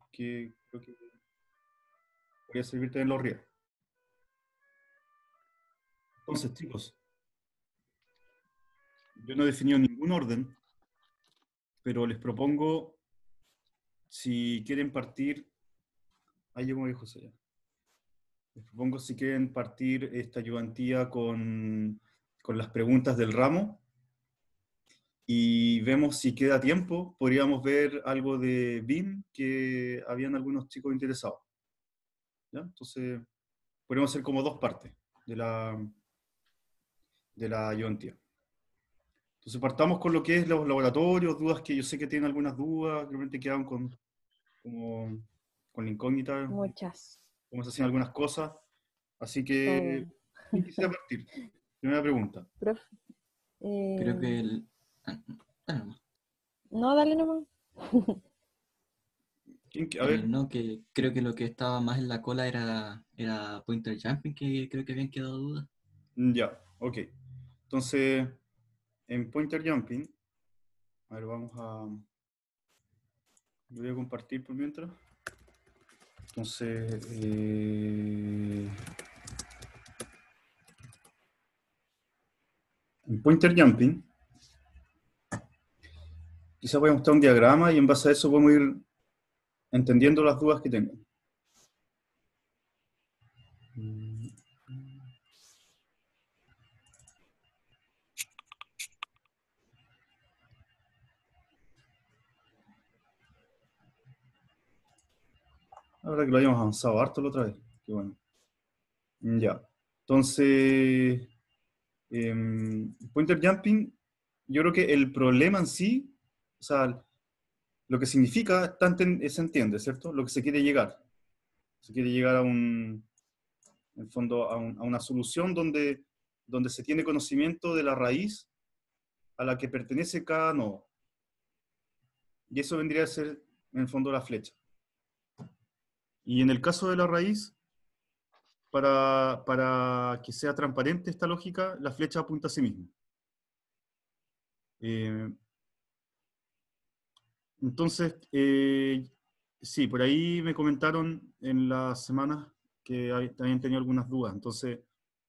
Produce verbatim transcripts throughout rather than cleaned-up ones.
que creo que podría servirte en los ríos. Entonces, chicos, yo no he definido ningún orden, pero les propongo, si quieren partir, ahí llegó mi José ya. Les propongo si quieren partir esta ayudantía con, con las preguntas del ramo y vemos si queda tiempo. Podríamos ver algo de B I M, que habían algunos chicos interesados. ¿Ya? Entonces, podríamos hacer como dos partes de la, de la ayudantía. Entonces, partamos con lo que es los laboratorios, dudas que yo sé que tienen algunas dudas, realmente quedaron con, como, con la incógnita, Muchas. cómo se hacían algunas cosas. Así Todo que, bien. ¿quién quisiera partir? Primera pregunta. Profe, Creo eh, que el... ah, ah, no, no, dale nomás. ¿Quién, a eh, ver, no, que creo que lo que estaba más en la cola era, era Pointer Jumping, que creo que habían quedado dudas. ya, ok. Entonces, en Pointer Jumping, a ver, vamos a... Lo voy a compartir por mientras. Entonces, eh, en Pointer Jumping, quizás voy a mostrar un diagrama y en base a eso podemos ir entendiendo las dudas que tengan. Ahora que lo hayamos avanzado harto la otra vez. Qué bueno. Ya. Entonces, em, Pointer Jumping, yo creo que el problema en sí, o sea, lo que significa, está enten- se entiende, ¿cierto? Lo que se quiere llegar. Se quiere llegar a un, en el fondo, a, un- a una solución donde, donde se tiene conocimiento de la raíz a la que pertenece cada nodo. Y eso vendría a ser, en el fondo, la flecha. Y en el caso de la raíz, para, para que sea transparente esta lógica, la flecha apunta a sí misma. Eh, entonces, eh, sí, por ahí me comentaron en las semanas que hay- también tenía algunas dudas. Entonces,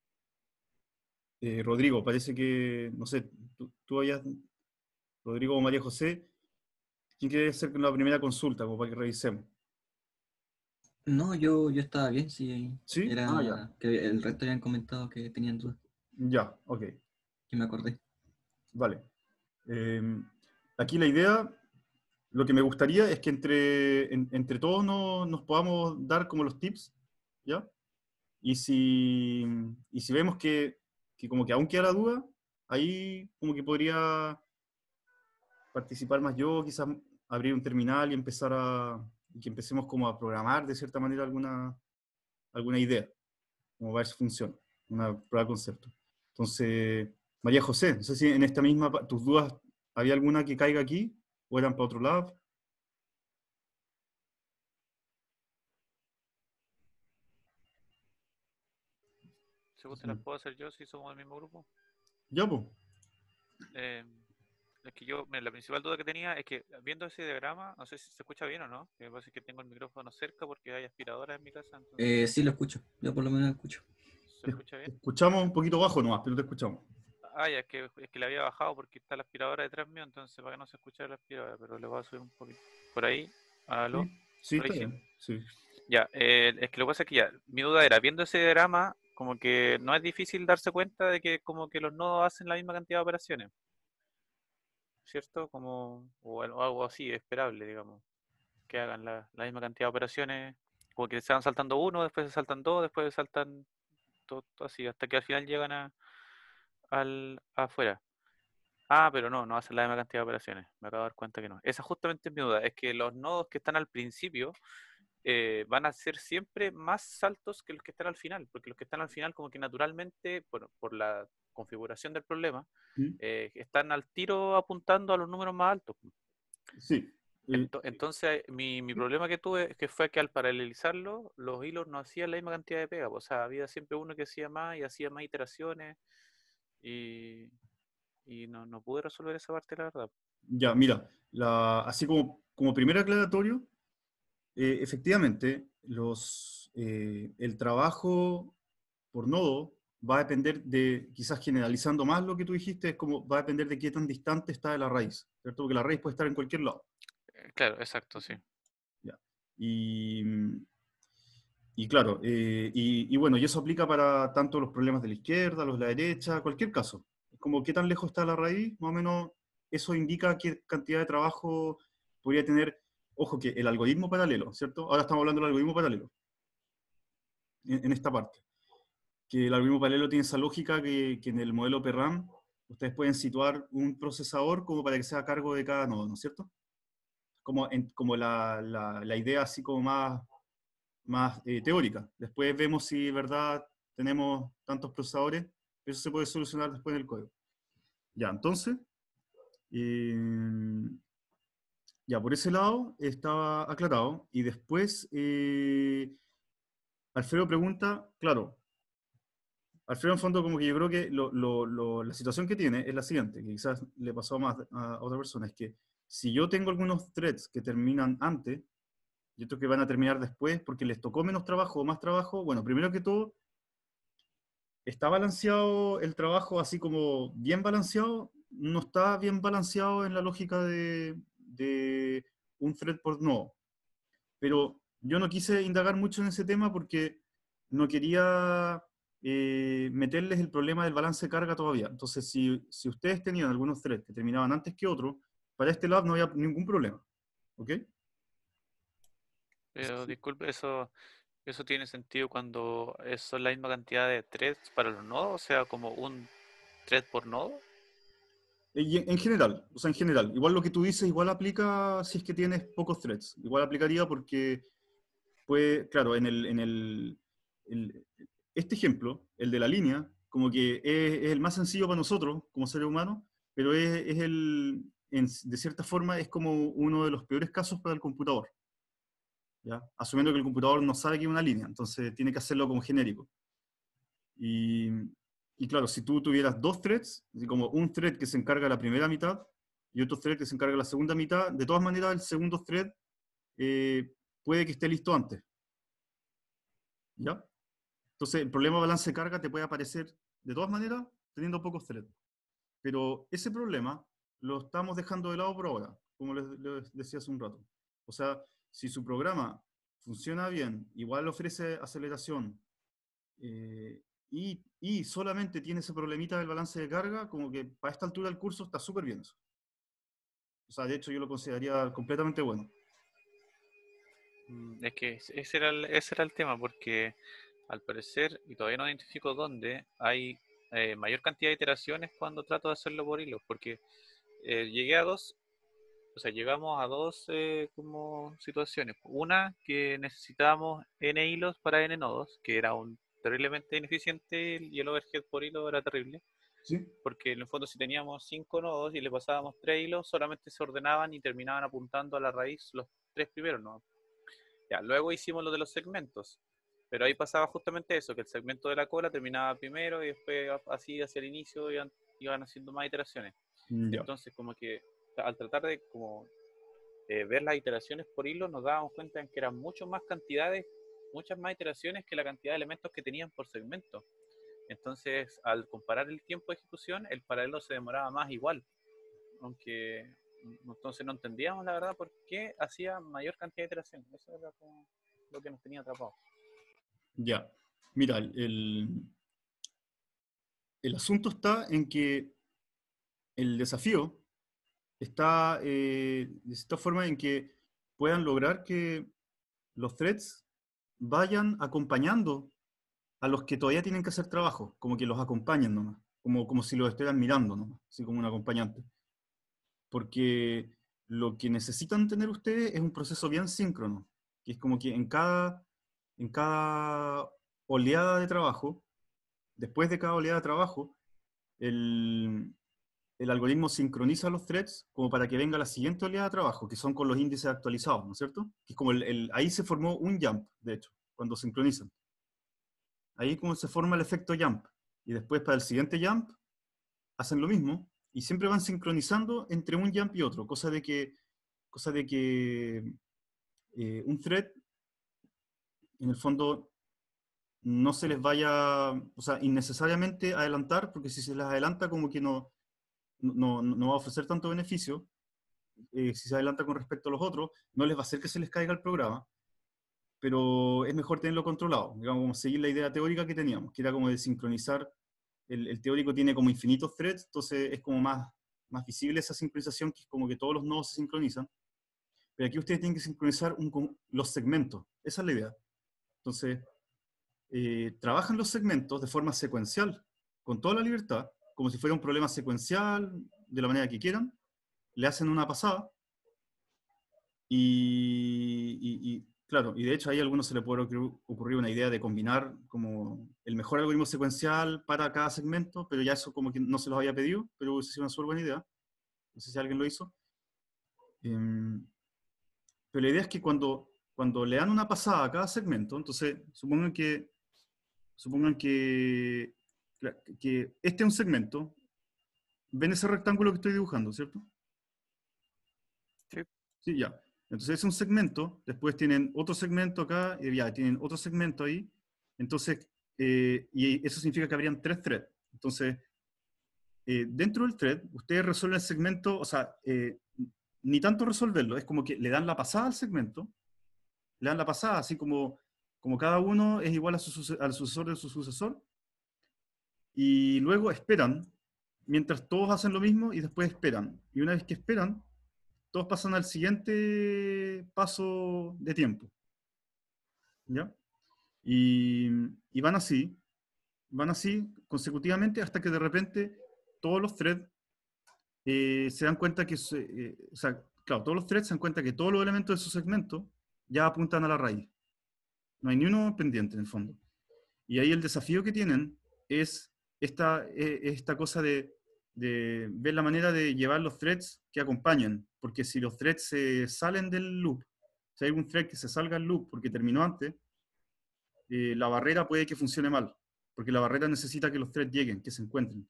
eh, Rodrigo, parece que, no sé, tú, tú hayas, Rodrigo o María José, ¿quién quiere hacer la primera consulta, como para que revisemos? No, yo, yo estaba bien, sí. ¿Sí? Ah, ya. Era que el resto habían comentado que tenían dudas, Ya, ok. que me acordé. Vale. Eh, aquí la idea, lo que me gustaría es que entre, en- entre todos no- nos podamos dar como los tips, ¿ya? Y si, y si vemos que, que como que aún queda la duda, ahí como que podría participar más yo, quizás abrir un terminal y empezar a, y que empecemos como a programar de cierta manera alguna, alguna idea, como ver si funciona, una prueba de concepto. Entonces, María José, no sé si en esta misma, pa- tus dudas, ¿había alguna que caiga aquí o eran para otro lado? Si vos te las Sí. puedo hacer yo si somos del mismo grupo. Ya, pues. Eh, es que yo, mira, la principal duda que tenía es que viendo ese diagrama, no sé si se escucha bien o no, que me parece que tengo el micrófono cerca porque hay aspiradoras en mi casa, Eh, entonces sí, lo escucho, yo por lo menos lo escucho. se Te, escucha te bien. escuchamos un poquito bajo nomás, pero te escuchamos. Ah, ya, es que, es que le había bajado porque está la aspiradora detrás mío, entonces para que no se escuche la aspiradora, pero le voy a subir un poquito. Por ahí, aló, Sí, sí, por ahí está sí. bien. Sí. Ya, eh, es que lo que pasa es que ya, mi duda era, viendo ese diagrama, como que no es difícil darse cuenta de que como que los nodos hacen la misma cantidad de operaciones, ¿cierto? Como, o, al- o algo así, esperable, digamos, que hagan la, la misma cantidad de operaciones, como que se van saltando uno, después se saltan dos, después se saltan todo, así, hasta que al final llegan a, al, afuera. Ah, pero no, no hacen la misma cantidad de operaciones. Me acabo de dar cuenta que no. Esa justamente es mi duda. Es que los nodos que están al principio eh, van a ser siempre más altos que los que están al final, porque los que están al final como que naturalmente, bueno, por la configuración del problema, ¿Mm? eh, están al tiro apuntando a los números más altos. Sí. Eh, Ento- Entonces, mi, mi problema que tuve es que fue que al paralelizarlo, los hilos no hacían la misma cantidad de pega. O sea, había siempre uno que hacía más y hacía más iteraciones y, y no, no pude resolver esa parte, la verdad. ya, mira, la, así como, como primer aclaratorio, Eh, efectivamente, los, eh, el trabajo por nodo va a depender de, quizás generalizando más lo que tú dijiste, es como va a depender de qué tan distante está de la raíz, ¿cierto? Porque la raíz puede estar en cualquier lado. Eh, Claro, exacto, sí. ¿Ya? Y, y claro, eh, y, y bueno, y eso aplica para tanto los problemas de la izquierda, los de la derecha, cualquier caso. Es como qué tan lejos está la raíz, más o menos eso indica qué cantidad de trabajo podría tener, ojo, que el algoritmo paralelo, ¿cierto? Ahora estamos hablando del algoritmo paralelo, en, en esta parte. Que el algoritmo paralelo tiene esa lógica que, que en el modelo P R A M ustedes pueden situar un procesador como para que sea a cargo de cada nodo, ¿no es cierto? Como, en, como la, la, la idea así como más más eh, teórica. Después vemos si, verdad, tenemos tantos procesadores. Eso se puede solucionar después en el código. Ya, entonces, eh, ya por ese lado estaba aclarado. Y después, eh, Alfredo pregunta, claro, Alfredo en fondo como que yo creo que lo, lo, lo, la situación que tiene es la siguiente, que quizás le pasó más a, a otra persona, es que si yo tengo algunos threads que terminan antes, y otros que van a terminar después porque les tocó menos trabajo o más trabajo, bueno, primero que todo, ¿está balanceado el trabajo así como bien balanceado? No está bien balanceado en la lógica de, de un thread por nodo. Pero yo no quise indagar mucho en ese tema porque no quería eh, meterles el problema del balance de carga todavía. Entonces, si, si ustedes tenían algunos threads que terminaban antes que otros, para este lab no había ningún problema. ¿Ok? Pero disculpe, eso, eso tiene sentido cuando es- son la misma cantidad de threads para los nodos, o sea, como un thread por nodo. Y en en general, o sea, en general, igual lo que tú dices, igual aplica si es que tienes pocos threads. Igual aplicaría porque, pues, claro, en el, en el, el- este ejemplo, el de la línea, como que es, es el más sencillo para nosotros como seres humanos, pero es, es el, en- de cierta forma, es como uno de los peores casos para el computador, ¿ya? Asumiendo que el computador no sabe que es una línea, entonces tiene que hacerlo como genérico. Y, y claro, si tú tuvieras dos threads, así como un thread que se encarga de la primera mitad y otro thread que se encarga de la segunda mitad, de todas maneras el segundo thread eh, puede que esté listo antes, ¿ya? Entonces el problema de balance de carga te puede aparecer de todas maneras teniendo pocos threads. Pero ese problema lo estamos dejando de lado por ahora, como les, les decía hace un rato. O sea, si su programa funciona bien, igual ofrece aceleración, eh, y, y solamente tiene ese problemita del balance de carga, como que para esta altura del curso está súper bien eso. O sea, de hecho yo lo consideraría completamente bueno. Mm, Es que ese ese era el, ese era el tema, porque al parecer, y todavía no identifico dónde, hay eh, mayor cantidad de iteraciones cuando trato de hacerlo por hilos, porque eh, llegué a dos, o sea, llegamos a dos eh, como situaciones. Una, que necesitábamos n hilos para n nodos, que era un terriblemente ineficiente y el overhead por hilo era terrible, ¿Sí? porque en el fondo si teníamos cinco nodos y le pasábamos tres hilos, solamente se ordenaban y terminaban apuntando a la raíz los tres primeros nodos. Ya, luego hicimos lo de los segmentos, pero ahí pasaba justamente eso, que el segmento de la cola terminaba primero y después así hacia el inicio iban, iban haciendo más iteraciones. Mm, ya. Entonces como que al tratar de como eh, ver las iteraciones por hilo nos dábamos cuenta en que eran mucho más cantidades, muchas más iteraciones que la cantidad de elementos que tenían por segmento. Entonces al comparar el tiempo de ejecución, el paralelo se demoraba más igual, aunque entonces no entendíamos la verdad por qué hacía mayor cantidad de iteraciones. Eso era como lo que nos tenía atrapados. Ya. Mira, el, el, el asunto está en que el desafío está eh, de cierta forma en que puedan lograr que los threads vayan acompañando a los que todavía tienen que hacer trabajo, como que los acompañen nomás, como, como si los estuvieran mirando nomás, así como un acompañante. Porque lo que necesitan tener ustedes es un proceso bien síncrono, que es como que en cada, en cada oleada de trabajo, después de cada oleada de trabajo, el, el algoritmo sincroniza los threads como para que venga la siguiente oleada de trabajo, que son con los índices actualizados, ¿no es cierto? Que es como el, el, ahí se formó un jump, de hecho, cuando sincronizan. Ahí es como se forma el efecto jump. Y después para el siguiente jump hacen lo mismo y siempre van sincronizando entre un jump y otro, cosa de que, cosa de que eh, un thread, en el fondo, no se les vaya, o sea, innecesariamente adelantar, porque si se les adelanta como que no, no, no va a ofrecer tanto beneficio. Eh, si se adelanta con respecto a los otros, no les va a hacer que se les caiga el programa, pero es mejor tenerlo controlado, digamos, como seguir la idea teórica que teníamos, que era como de sincronizar. El, el teórico tiene como infinitos threads, entonces es como más, más visible esa sincronización, que es como que todos los nodos se sincronizan. Pero aquí ustedes tienen que sincronizar un, los segmentos, esa es la idea. Entonces, eh, trabajan los segmentos de forma secuencial, con toda la libertad, como si fuera un problema secuencial, de la manera que quieran, le hacen una pasada, y, y, y, claro, y de hecho ahí a algunos se le puede ocurrir una idea de combinar como el mejor algoritmo secuencial para cada segmento, pero ya eso como que no se los había pedido, pero hubiese sido una súper buena idea. No sé si alguien lo hizo. Um, pero la idea es que cuando, cuando le dan una pasada a cada segmento, entonces supongan que, supongan que, que este es un segmento, ven ese rectángulo que estoy dibujando, ¿cierto? Sí. Sí, ya. Entonces es un segmento, después tienen otro segmento acá, y ya tienen otro segmento ahí. Entonces, eh, y eso significa que habrían tres threads. Entonces, eh, dentro del thread, ustedes resuelven el segmento, o sea, eh, ni tanto resolverlo, es como que le dan la pasada al segmento, le dan la pasada, así como, como cada uno es igual a su, al sucesor de su sucesor, y luego esperan, mientras todos hacen lo mismo, y después esperan. Y una vez que esperan, todos pasan al siguiente paso de tiempo. ¿Ya? Y, y van así, van así consecutivamente hasta que de repente todos los threads eh, se dan cuenta que, se, eh, o sea, claro, todos los threads se dan cuenta que todos los elementos de su segmento ya apuntan a la raíz. No hay ni uno pendiente en el fondo. Y ahí el desafío que tienen es esta, eh, esta cosa de, de ver la manera de llevar los threads que acompañan, porque si los threads se salen del loop, si hay algún thread que se salga del loop porque terminó antes, eh, la barrera puede que funcione mal, porque la barrera necesita que los threads lleguen, que se encuentren.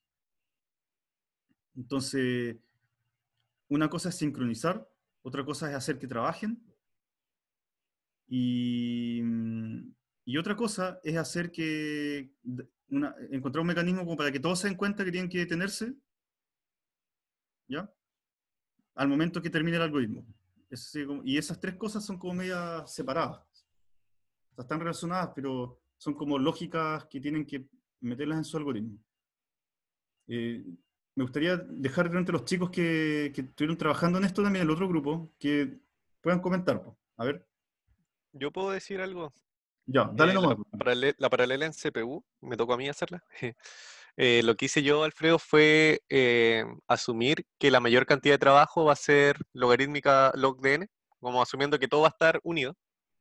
Entonces, una cosa es sincronizar, otra cosa es hacer que trabajen, y, y otra cosa es hacer que, una, encontrar un mecanismo como para que todos se den cuenta que tienen que detenerse, ¿ya? Al momento que termine el algoritmo. Es, y esas tres cosas son como medias separadas. O sea, están relacionadas, pero son como lógicas que tienen que meterlas en su algoritmo. Eh, me gustaría dejar entre los chicos que, que estuvieron trabajando en esto también, el otro grupo, que puedan comentar. Po. A ver. ¿Yo puedo decir algo? Ya, dale Eh, nomás. la, paralel- la paralela en C P U, me tocó a mí hacerla. Eh, lo que hice yo, Alfredo, fue eh, asumir que la mayor cantidad de trabajo va a ser logarítmica log de n, como asumiendo que todo va a estar unido.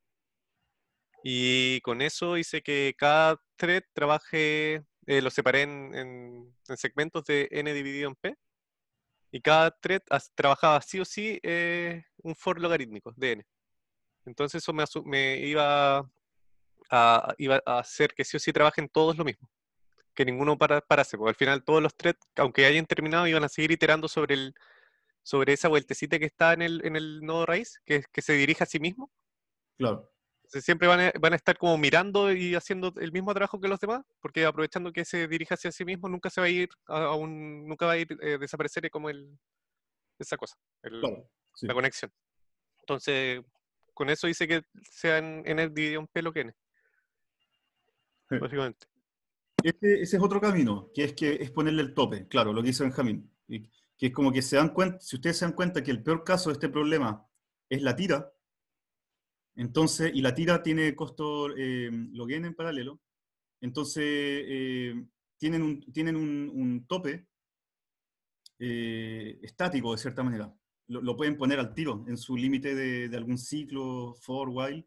Y con eso hice que cada thread trabaje, eh, lo separé en, en- en segmentos de n dividido en p, y cada thread as- trabajaba sí o sí eh, un for logarítmico de n. Entonces eso me, asu- me iba a, iba a hacer que sí o sí trabajen todos lo mismo, que ninguno para, parase, porque al final todos los threads, aunque hayan terminado, iban a seguir iterando sobre, el, sobre esa vueltecita que está en el, en el nodo raíz, que, que se dirige a sí mismo. Claro. Entonces, siempre van a, van a estar como mirando y haciendo el mismo trabajo que los demás, porque aprovechando que se dirige hacia sí mismo, nunca se va a ir a, a un, nunca va a ir eh, desaparecer como el, esa cosa, el, Claro, sí. la conexión. Entonces, con eso hice que sean n dividido en p lo que n, básicamente. Ese, ese es otro camino, que es que es ponerle el tope, claro, lo que dice Benjamín. Y que es como que se dan cuenta, si ustedes se dan cuenta que el peor caso de este problema es la tira, entonces, y la tira tiene costo eh, log n en paralelo, entonces eh, tienen un, tienen un, un tope eh, estático de cierta manera. Lo, lo, pueden poner al tiro en su límite de, de algún ciclo, for, while,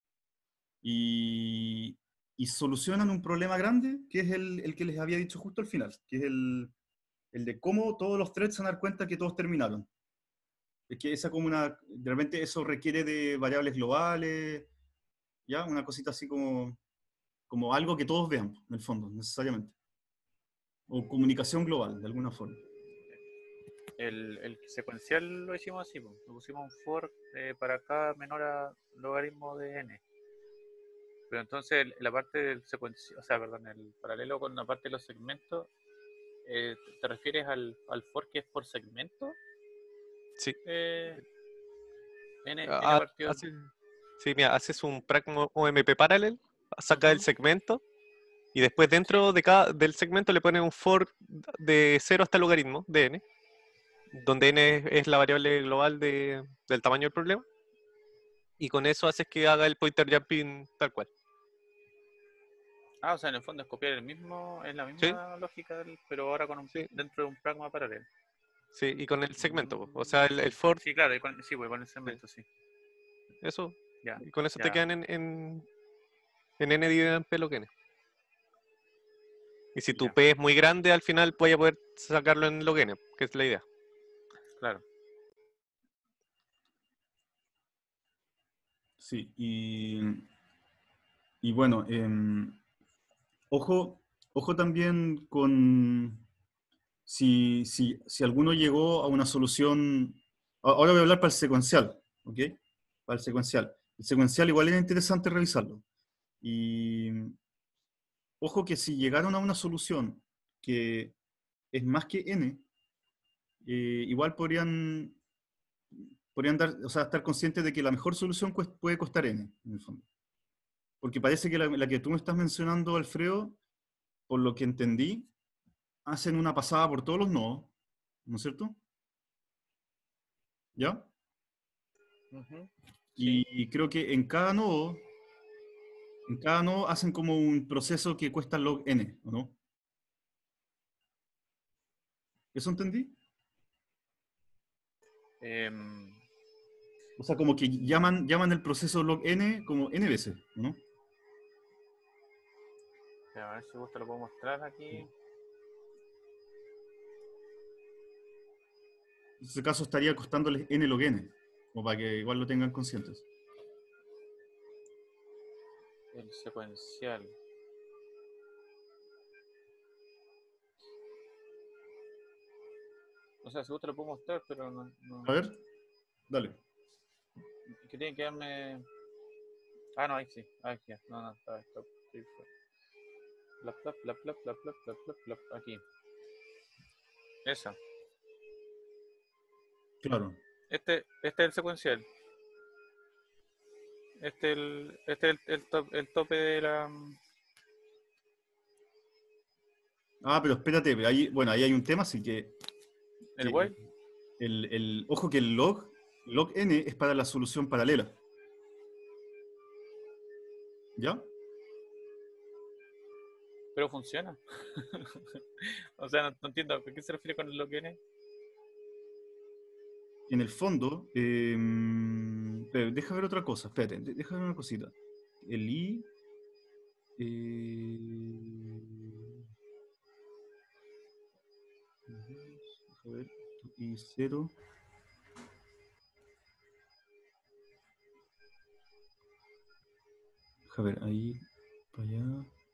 y, y solucionan un problema grande, que es el, el que les había dicho justo al final, que es el, el de cómo todos los threads se van a dar cuenta que todos terminaron. Es que esa como una, de repente eso requiere de variables globales, ¿ya? Una cosita así como, como algo que todos vean, en el fondo, necesariamente. O comunicación global, de alguna forma. El, el secuencial lo hicimos así, pues. Le pusimos un for eh, para cada menor a logaritmo de n. Pero entonces el- la parte del secuencial, o sea, perdón, el paralelo con la parte de los segmentos, eh, ¿te refieres al, al for que es por segmento? Sí. Eh, n, n Ah, partido. hace- sí, mira, haces un pragma O M P parallel, saca el Ujú. segmento y después dentro de cada, del segmento le pones un for de cero hasta el logaritmo de n, donde n es, es la variable global de- del tamaño del problema. Y con eso haces que haga el pointer jumping tal cual. Ah, o sea, en el fondo es copiar el mismo, es la Sí, misma lógica, del- pero ahora con un, sí, dentro de un pragma paralelo. sí, y con el segmento, po. O Mm, sea, el, el for, Sí, claro, y con, sí, pues con el sí, segmento, sí. eso, Ya, y con eso te ya, quedan en, en, en n dividido en p log n. Y si tu ya, p es muy grande, al final voy a poder sacarlo en log n, que es la idea. claro. Sí, y, y bueno, em, ojo, ojo también con si, si, si alguno llegó a una solución. a- Ahora voy a hablar para el secuencial, ¿ok? Para el secuencial. El secuencial igual es interesante revisarlo. Y ojo que si llegaron a una solución que es más que n, eh, igual podrían, podrían dar, o sea, estar conscientes de que la mejor solución cuest- puede costar n, en el fondo. Porque parece que la, la que tú me estás mencionando, Alfredo, por lo que entendí, hacen una pasada por todos los nodos, ¿no es cierto? ¿Ya? Ujú, sí. Y creo que en cada nodo, en cada nodo hacen como un proceso que cuesta log n, ¿o no? ¿Eso entendí? Em, O sea, como que llaman, llaman el proceso log n como n veces, ¿o no? a ver si gusto lo puedo mostrar aquí. En ese caso estaría costándoles n log n, como para que igual lo tengan conscientes. El secuencial. O sea, si gusto lo puedo mostrar, pero no, no- A ver, dale. que tiene que darme. Ah, no, ahí sí. Ahí ya. No, no, está, está, estoy fuera. Plap, plap, plap, plap, plap, plap, plap, plap, plap, aquí. Esa. Claro. Este, este es el secuencial. Este es el, este es el, el, top- el tope de la. Ah, pero espérate, ahí, bueno, ahí hay un tema, así que, El que while. el, el- ojo que el log, log n es para la solución paralela. ¿Ya? Pero funciona. O sea, no, no entiendo. ¿A qué se refiere con el log n? En el fondo, eh, espera, deja ver otra cosa, espérate, de- deja ver una cosita. El i, eh, deja ver, i cero. Deja ver, ahí, para allá.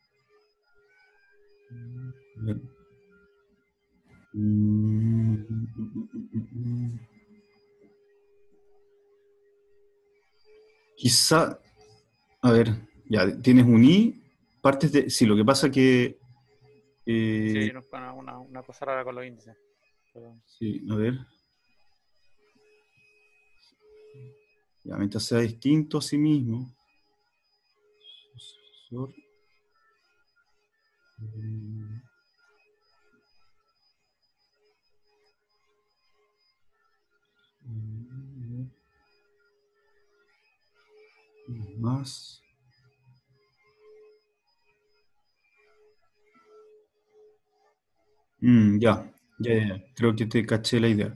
Mm, a ver. Mm, mm, mm, mm, mm. Quizá, a ver, ya, tienes un i, partes de, sí, lo que pasa que, Sí, eh, hay una, una, una cosa rara con los índices. Pero- sí, a ver, ya, mientras sea distinto a sí mismo. Sucesor, mm, mm, más. Mm, ya, ya, ya, ya, creo que te caché la idea.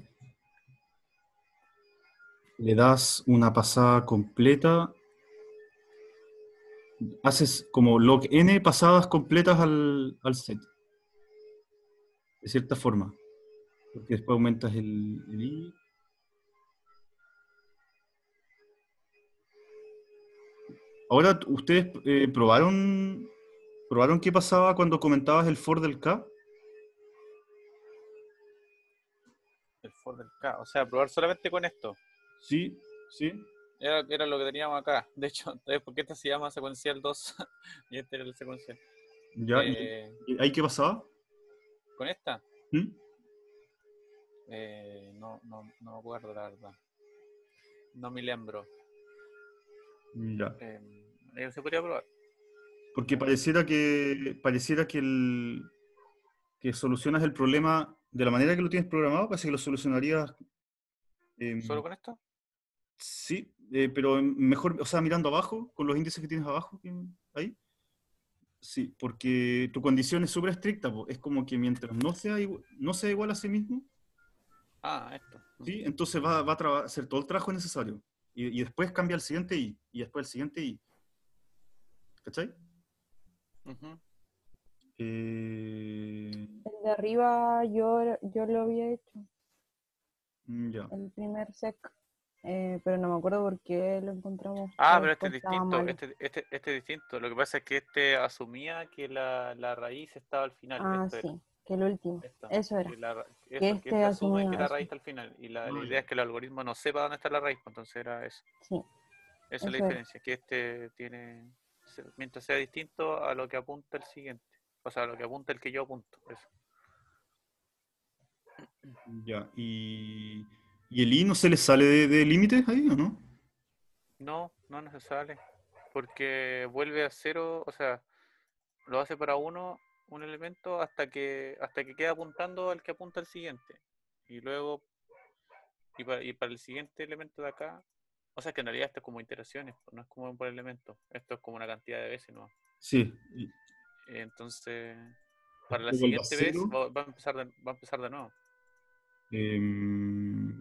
Le das una pasada completa, haces como log n pasadas completas al, al set, de cierta forma, porque después aumentas el, el i. Ahora, ¿ustedes eh, probaron, probaron qué pasaba cuando comentabas el for del K? El por del K. O sea, probar solamente con esto. Sí, sí. Era, era lo que teníamos acá. De hecho, porque este se llama secuencial dos y este era el secuencial. Ya, ¿y- Eh, y ahí qué pasaba? ¿Con esta? ¿Mm? Eh, no, no, no me acuerdo la verdad. No me lembro. Ya. Eh, eh, se podría probar. Porque pareciera que, pareciera que, el, que solucionas el problema de la manera que lo tienes programado, parece que lo solucionarías. em, ¿Solo con esto? sí, eh, pero mejor, o sea, mirando abajo, con los índices que tienes abajo, que- ahí. Sí, porque tu condición es súper estricta, po. Es como que mientras no sea, igu- no sea igual a sí mismo, Ah, esto. ¿sí? Entonces va, va a traba- hacer todo el trabajo necesario. Y, y después cambia al siguiente y, y después al siguiente y. ¿Cachai? Ujú. Eh, El de arriba yo, yo lo había hecho, mm, ya. el primer sec, eh, pero no me acuerdo por qué lo encontramos. Ah, o pero este es después estaba distinto, malo. este, este, este es distinto. Lo que pasa es que este asumía que la, la raíz estaba al final. Ah, Esto era. sí, que el último. Esto. Eso era. Que la ra- Que eso, que este este asume asumía que la eso. raíz está al final. Y la, la Ah, idea ya. es que el algoritmo no sepa dónde está la raíz, pues entonces era eso. Sí, Esa es la eso era. diferencia, que este tiene, se- mientras sea distinto a lo que apunta el siguiente. O sea, a lo que apunta el que yo apunto. Eso. Ya. ¿Y, y el i no se le sale de, de límites ahí o no? No, no no se sale. Porque vuelve a cero, o sea, lo hace para uno, un elemento, hasta que, hasta que queda apuntando al que apunta el siguiente. Y luego, y para, y para el siguiente elemento de acá, o sea que en realidad esto es como iteraciones, no es como por elemento, esto es como una cantidad de veces, ¿no? Sí. Y Entonces, para la después vuelve a siguiente vez cero. va, va a empezar de, va a empezar de nuevo. em,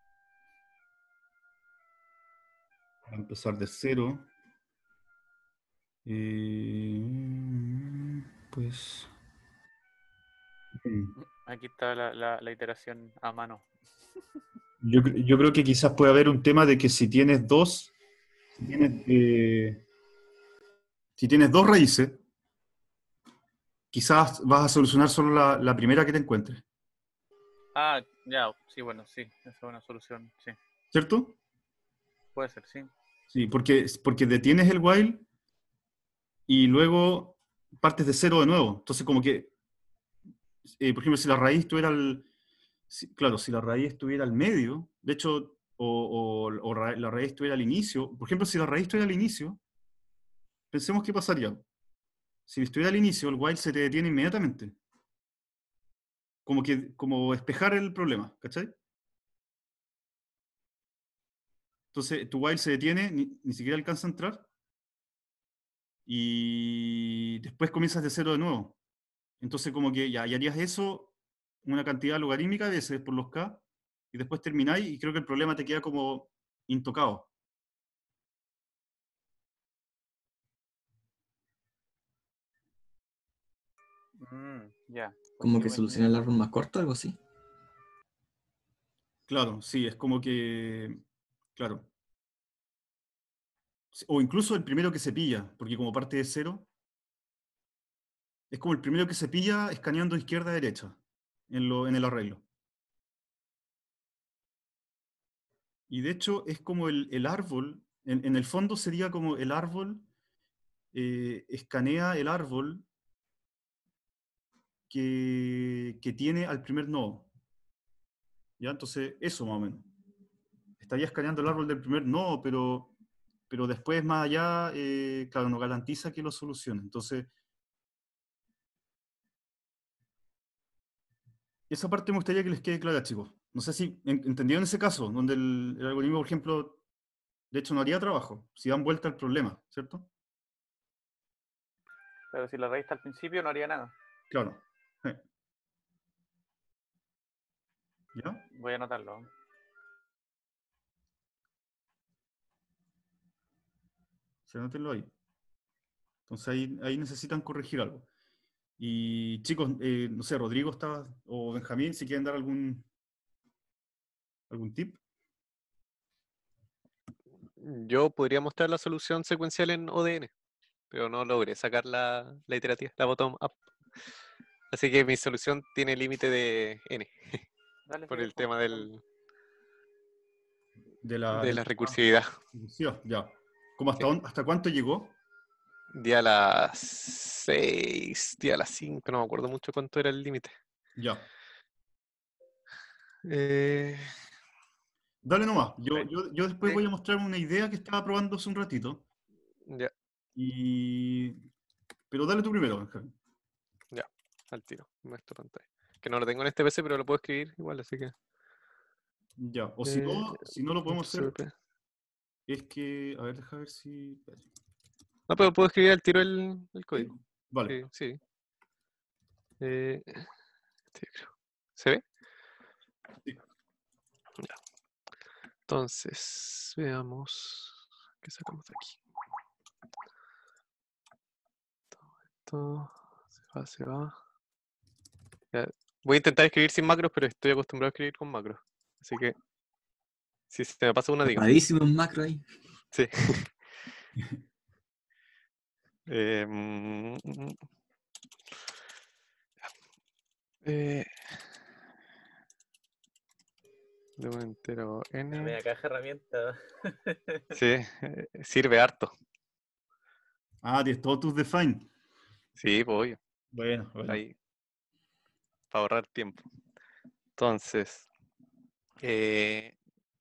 va a empezar de cero. Eh, pues. mm, Aquí está la, la, la iteración a mano. Yo, cre- yo creo que quizás puede haber un tema de que si tienes dos, si tienes, eh, si tienes dos raíces, quizás vas a solucionar solo la, la primera que te encuentres, Ah, ya, sí, bueno, sí, esa es una solución, sí, ¿cierto? puede ser, sí. Sí, porque, porque detienes el while y luego partes de cero de nuevo. Entonces, como que, eh, por ejemplo, si la raíz estuviera al, si- claro, si la raíz estuviera al medio, de hecho, o, o- o ra- la raíz estuviera al inicio, por ejemplo, si la raíz estuviera al inicio, pensemos qué pasaría. Si estuviera al inicio, el while se te detiene inmediatamente. Como que, como despejar el problema, ¿cachai? Entonces, tu while se detiene, ni, ni siquiera alcanza a entrar, y después comienzas de cero de nuevo. Entonces, como que ya, ya harías eso una cantidad logarítmica de veces por los K, y después termináis, y creo que el problema te queda como intocado. Mm, ya, Como porque que bueno, soluciona el árbol más corto, algo así. Claro, sí, es como que, claro. O incluso el primero que se pilla, porque como parte de cero, es como el primero que se pilla escaneando izquierda a derecha en, lo, en el arreglo. Y de hecho es como el, el árbol, en, en el fondo sería como el árbol, eh, escanea el árbol que, que tiene al primer nodo. ¿Ya? Entonces, eso más o menos. Estaría escaneando el árbol del primer nodo, pero, pero después más allá, eh, claro, no garantiza que lo solucione. Entonces, esa parte me gustaría que les quede clara, chicos. No sé si en- entendieron ese caso, donde el, el algoritmo, por ejemplo, de hecho no haría trabajo, si dan vuelta al problema, ¿cierto? pero si la raíz está al principio no haría nada. Claro. Eh. ¿Ya? Voy a anotarlo. Se anótenlo ahí. Entonces ahí, ahí necesitan corregir algo. Y chicos, eh, no sé, Rodrigo está, o Benjamín, si quieren dar algún, algún tip. Yo podría mostrar la solución secuencial en O D N, pero no logré sacar la, la iterativa, la bottom up. Así que mi solución tiene límite de n. Dale, por Javier, el pues, tema del, De la, de de la la recursividad. recursión, ya. ¿Cómo hasta, Sí. dónde- hasta cuánto llegó? Día a las seis, día a las cinco, no me acuerdo mucho cuánto era el límite. Ya. Eh, Dale nomás. Yo, Sí. yo, yo después Sí. voy a mostrar una idea que estaba probando hace un ratito. ya, Y... Pero dale tú primero, Benjamín. ya, al tiro, muestro pantalla. Que no lo tengo en este P C, pero lo puedo escribir igual, así que. Ya. O si Eh, no, si no lo podemos hacer, C V P. es que... A ver, deja ver si... espérate. No, pero puedo escribir al tiro el, el ¿Sí? código. Vale. Sí, sí. Eh, sí, creo. ¿Se ve? Sí. Ya. Entonces, veamos. ¿Qué sacamos de aquí? Todo esto se va, se va. Ya, voy a intentar escribir sin macros, pero estoy acostumbrado a escribir con macros. Así que, si se me pasa una, digo. Tapadísimo un macro ahí. Sí. Eh, mm, mm, mm. Eh, de un entero La n. media caja de herramientas. Sí, eh, sirve harto. Ah, tienes todos tus define. Sí, pues obvio. Bueno, bueno. Ahí, para ahorrar tiempo. Entonces, eh,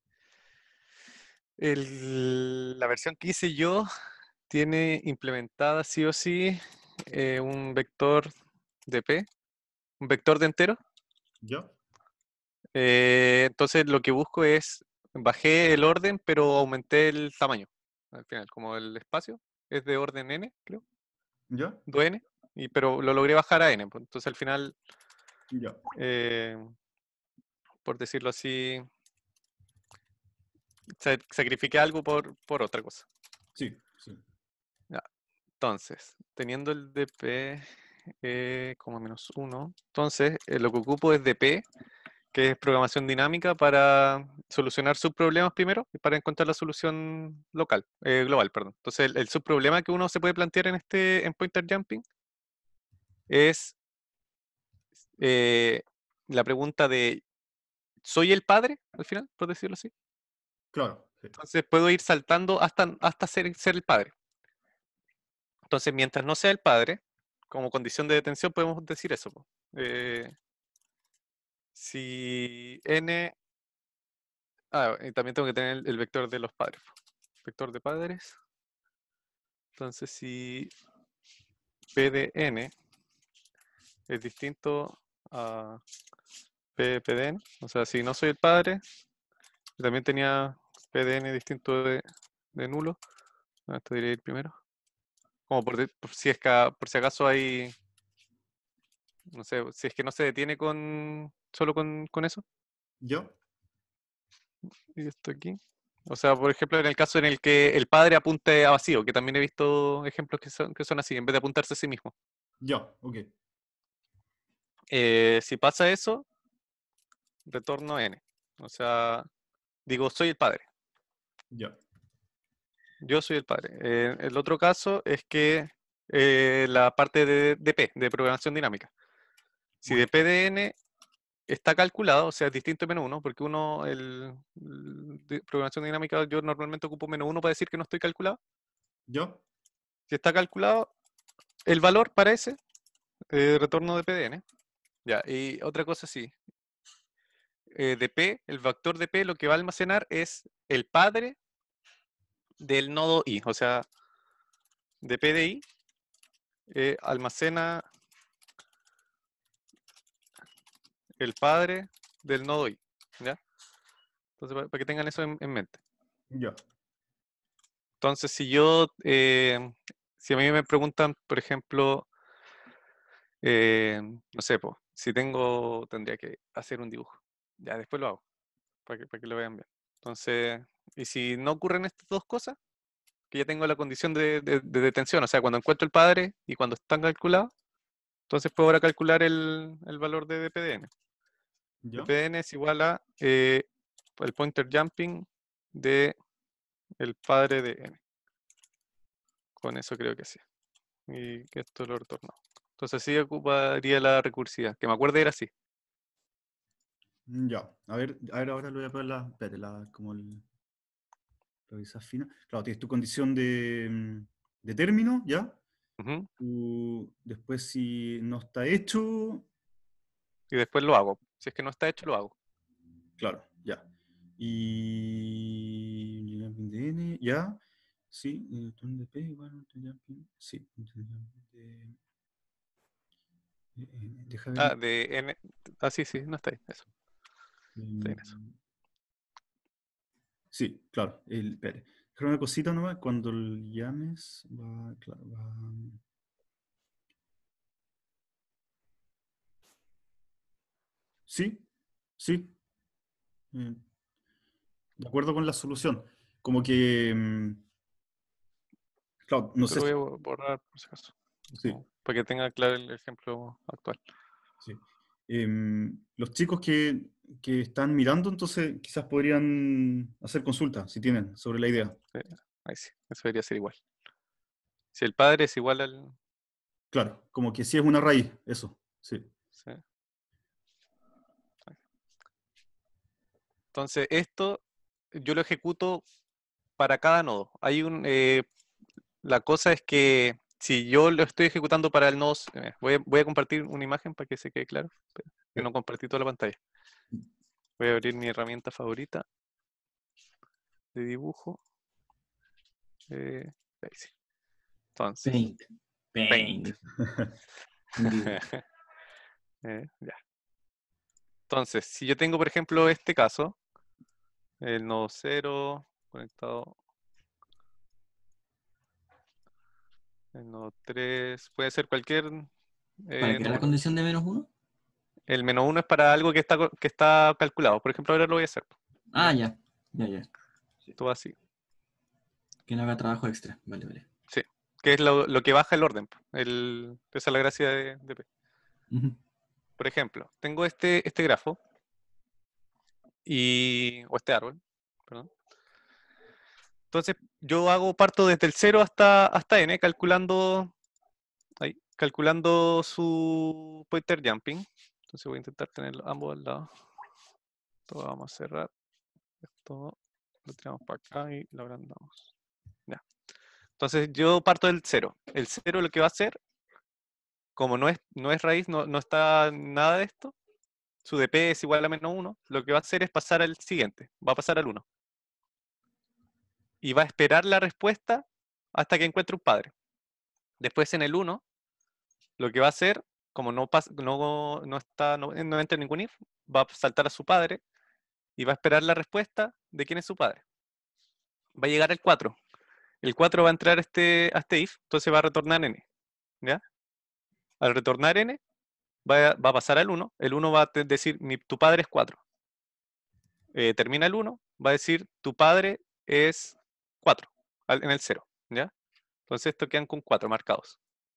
el- la versión que hice yo tiene implementada sí o sí eh, un vector de P, un vector de entero. ¿Ya? Eh, entonces lo que busco es, bajé el orden, pero aumenté el tamaño. Al final, como el espacio es de orden n, creo, ¿Ya? dos n, y, pero lo logré bajar a n. Pues, entonces al final, Ya. eh, por decirlo así, sa- sacrifiqué algo por, por otra cosa. Sí, sí. Ya. Entonces, teniendo el dp eh, como menos uno, entonces eh, lo que ocupo es dp, que es programación dinámica, para solucionar subproblemas primero y para encontrar la solución local, eh, global, perdón. Entonces, el, el subproblema que uno se puede plantear en este en pointer jumping es eh, la pregunta de ¿soy el padre? Al final, por decirlo así. Claro. Sí. Entonces, puedo ir saltando hasta, hasta ser, ser el padre. Entonces, mientras no sea el padre, como condición de detención, podemos decir eso. po. Eh, si n... Ah, y también tengo que tener el, el vector de los padres. po. Vector de padres. Entonces, si P de n es distinto a P, P de n, o sea, si no soy el padre, y también tenía P de n distinto de, de nulo, ah, esto debería ir primero. Como por, de- por si es que, por si acaso hay, no sé, si es que no se detiene con solo con, con eso. ¿Ya? Y esto aquí. O sea, por ejemplo, en el caso en el que el padre apunte a vacío, que también he visto ejemplos que son, que son así, en vez de apuntarse a sí mismo. Ya, ok. Eh, si pasa eso, retorno n. O sea, digo, soy el padre. Ya. Yo soy el padre. Eh, el otro caso es que eh, la parte de D P, de programación dinámica. Si Ok. dp de n está calculado, o sea, es distinto de menos uno, porque uno, el, el de programación dinámica, yo normalmente ocupo menos uno para decir que no estoy calculado. ¿Ya? Si está calculado, el valor para ese, eh, retorno de P D N. Ya, y otra cosa sí. Eh, dp, el vector dp lo que va a almacenar es el padre del nodo i. O sea, dp de i eh, almacena el padre del nodo i. ¿Ya? Entonces, para, para que tengan eso en, en mente. Ya. Entonces, si yo, eh, si a mí me preguntan, por ejemplo, eh, no sé, po, si tengo, tendría que hacer un dibujo. Ya, después lo hago, para que, para que lo vean bien. Entonces, y si no ocurren estas dos cosas, que ya tengo la condición de, de- de detención, o sea, cuando encuentro el padre y cuando están calculados, entonces puedo ahora calcular el, el valor de dpdn. ¿Ya? dpdn es igual a eh, el pointer jumping de el padre de n. Con eso creo que sí. Y que esto lo retorno. Entonces sí ocuparía la recursividad, que me acuerdo era así. Ya, a ver, a ver, ahora lo voy a poner la, espérate, la, como el, revisar fina. Claro, tienes tu condición de, mm, de término, ¿ya? Ujú. Tu- después si no está hecho, Y después lo hago. Si es que no está hecho, lo hago. claro, ya. Y de N, ya, sí, eh, turn de P igual, turn jumping, sí, turn jumping de- de- eh, deja ver, Ah, de N. Ah, sí, sí, no está ahí. Eso, está bien eso. mm, sí, claro, el, espere. Déjame una cosita nomás, cuando lo llames, va, claro, va, sí, sí, eh, de acuerdo con la solución. Como que, mm, claro, no Te sé lo voy si, a bo- borrar por si acaso. sí, Como para que tenga claro el ejemplo actual. sí. Em, los chicos que, que están mirando, entonces quizás podrían hacer consultas, si tienen, sobre la idea. Sí, ahí sí, eso debería ser igual. Si el padre es igual al. Claro, como que sí es una raíz, eso, sí. Sí. Entonces, esto yo lo ejecuto para cada nodo. Hay un, eh, la cosa es que si yo lo estoy ejecutando para el nodo, eh, voy, a, voy a compartir una imagen para que se quede claro, pero que no compartí toda la pantalla. Voy a abrir mi herramienta favorita de dibujo. Eh, ahí sí. Entonces, Paint. Paint. Paint. Entendido. Eh, ya. Entonces, si yo tengo, por ejemplo, este caso, el nodo cero conectado, el nodo tres, puede ser cualquier ¿Para eh, crear la número. condición de menos uno? El menos uno es para algo que está, co- que está calculado. Por ejemplo, ahora lo voy a hacer. Ah, ya. Ya, ya. Todo así. Que no haga trabajo extra. Vale, vale. Sí. Que es lo, lo que baja el orden. po. El, esa es la gracia de, de P. Ujú. Por ejemplo, tengo este, este grafo y, o este árbol, perdón. Entonces, yo hago parto desde el cero hasta, hasta n, calculando, ahí, calculando su pointer jumping. Entonces voy a intentar tener ambos al lado. Esto vamos a cerrar. Esto lo tiramos para acá y lo agrandamos. Ya. Entonces yo parto del cero. El cero lo que va a hacer, como no es, no es raíz, no, no está nada de esto, su D P es igual a menos uno, lo que va a hacer es pasar al siguiente, va a pasar al uno. Y va a esperar la respuesta hasta que encuentre un padre. Después en el uno, lo que va a hacer, como no, pasa, no, no, está, no, no entra ningún if, va a saltar a su padre y va a esperar la respuesta de quién es su padre. Va a llegar el cuatro. El cuatro va a entrar a este, a este if, entonces va a retornar n. ¿Ya? Al retornar n, va a, va a pasar al uno. El uno va a te- decir, mi, tu padre es cuatro. Eh, termina el uno, va a decir, tu padre es cuatro, al- en el cero. ¿Ya? Entonces esto quedan con cuatro marcados.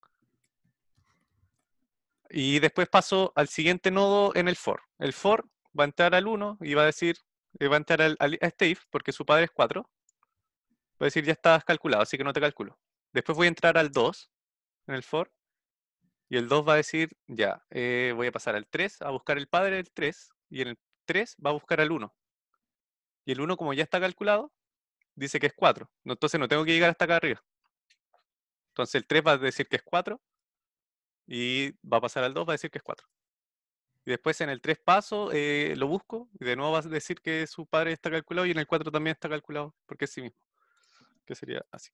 Y después paso al siguiente nodo en el for. El for va a entrar al uno y va a decir, eh, va a entrar al, al- a este if, porque su padre es cuatro. Va a decir, ya estás calculado, así que no te calculo. Después voy a entrar al dos en el for. Y el dos va a decir, ya, eh, voy a pasar al tres a buscar el padre del tres. Y en el tres va a buscar al uno. Y el uno, como ya está calculado, dice que es cuatro. No, entonces no tengo que llegar hasta acá arriba. Entonces el tres va a decir que es cuatro. Y va a pasar al dos, va a decir que es cuatro. Y después en el tres paso, eh, lo busco. Y de nuevo va a decir que su padre está calculado. Y en el cuatro también está calculado. Porque es sí mismo. Que sería así.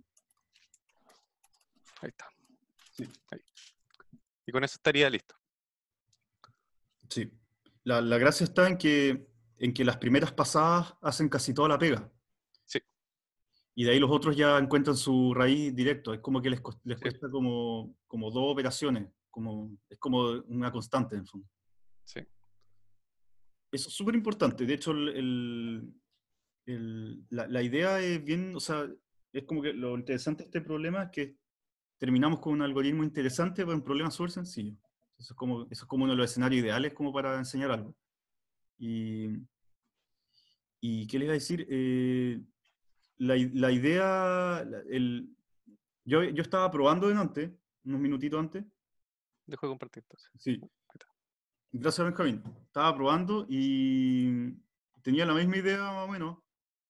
Ahí está. Sí. Ahí. Y con eso estaría listo. Sí. La, la gracia está en que, en que las primeras pasadas hacen casi toda la pega. Sí. Y de ahí los otros ya encuentran su raíz directo. Es como que les, cos- les Sí. cuesta como, como dos operaciones. Como, es como una constante, en el fondo. Sí. Eso es súper importante. De hecho, el, el- el- la, la idea es bien, o sea, es como que lo interesante de este problema es que terminamos con un algoritmo interesante para un problema súper sencillo. Eso es como, eso es como uno de los escenarios ideales como para enseñar algo. Y, y ¿qué les iba a decir? Eh, la, i- la idea, la- el, yo, yo estaba probando en antes, unos minutitos antes, Dejo de compartir entonces. sí, Gracias, Benjamín. Estaba probando y tenía la misma idea más o menos,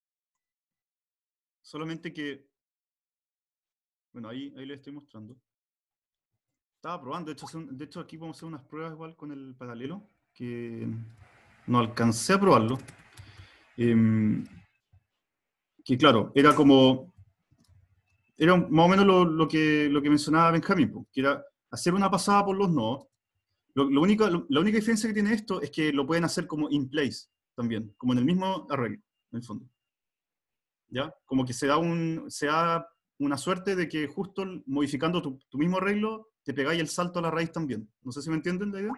solamente que, bueno, ahí, ahí le estoy mostrando. Estaba probando, de hecho, son- de hecho aquí vamos a hacer unas pruebas igual con el paralelo, que no alcancé a probarlo. Em, que claro, era como, era un- más o menos lo, lo que, lo que mencionaba Benjamín, po, que era hacer una pasada por los nodos. Lo, lo único, lo- la única diferencia que tiene esto es que lo pueden hacer como in place también, como en el mismo arreglo, en el fondo. ¿Ya? Como que se da, un, se da una suerte de que justo modificando tu, tu mismo arreglo, te pegáis el salto a la raíz también. No sé si me entienden la idea.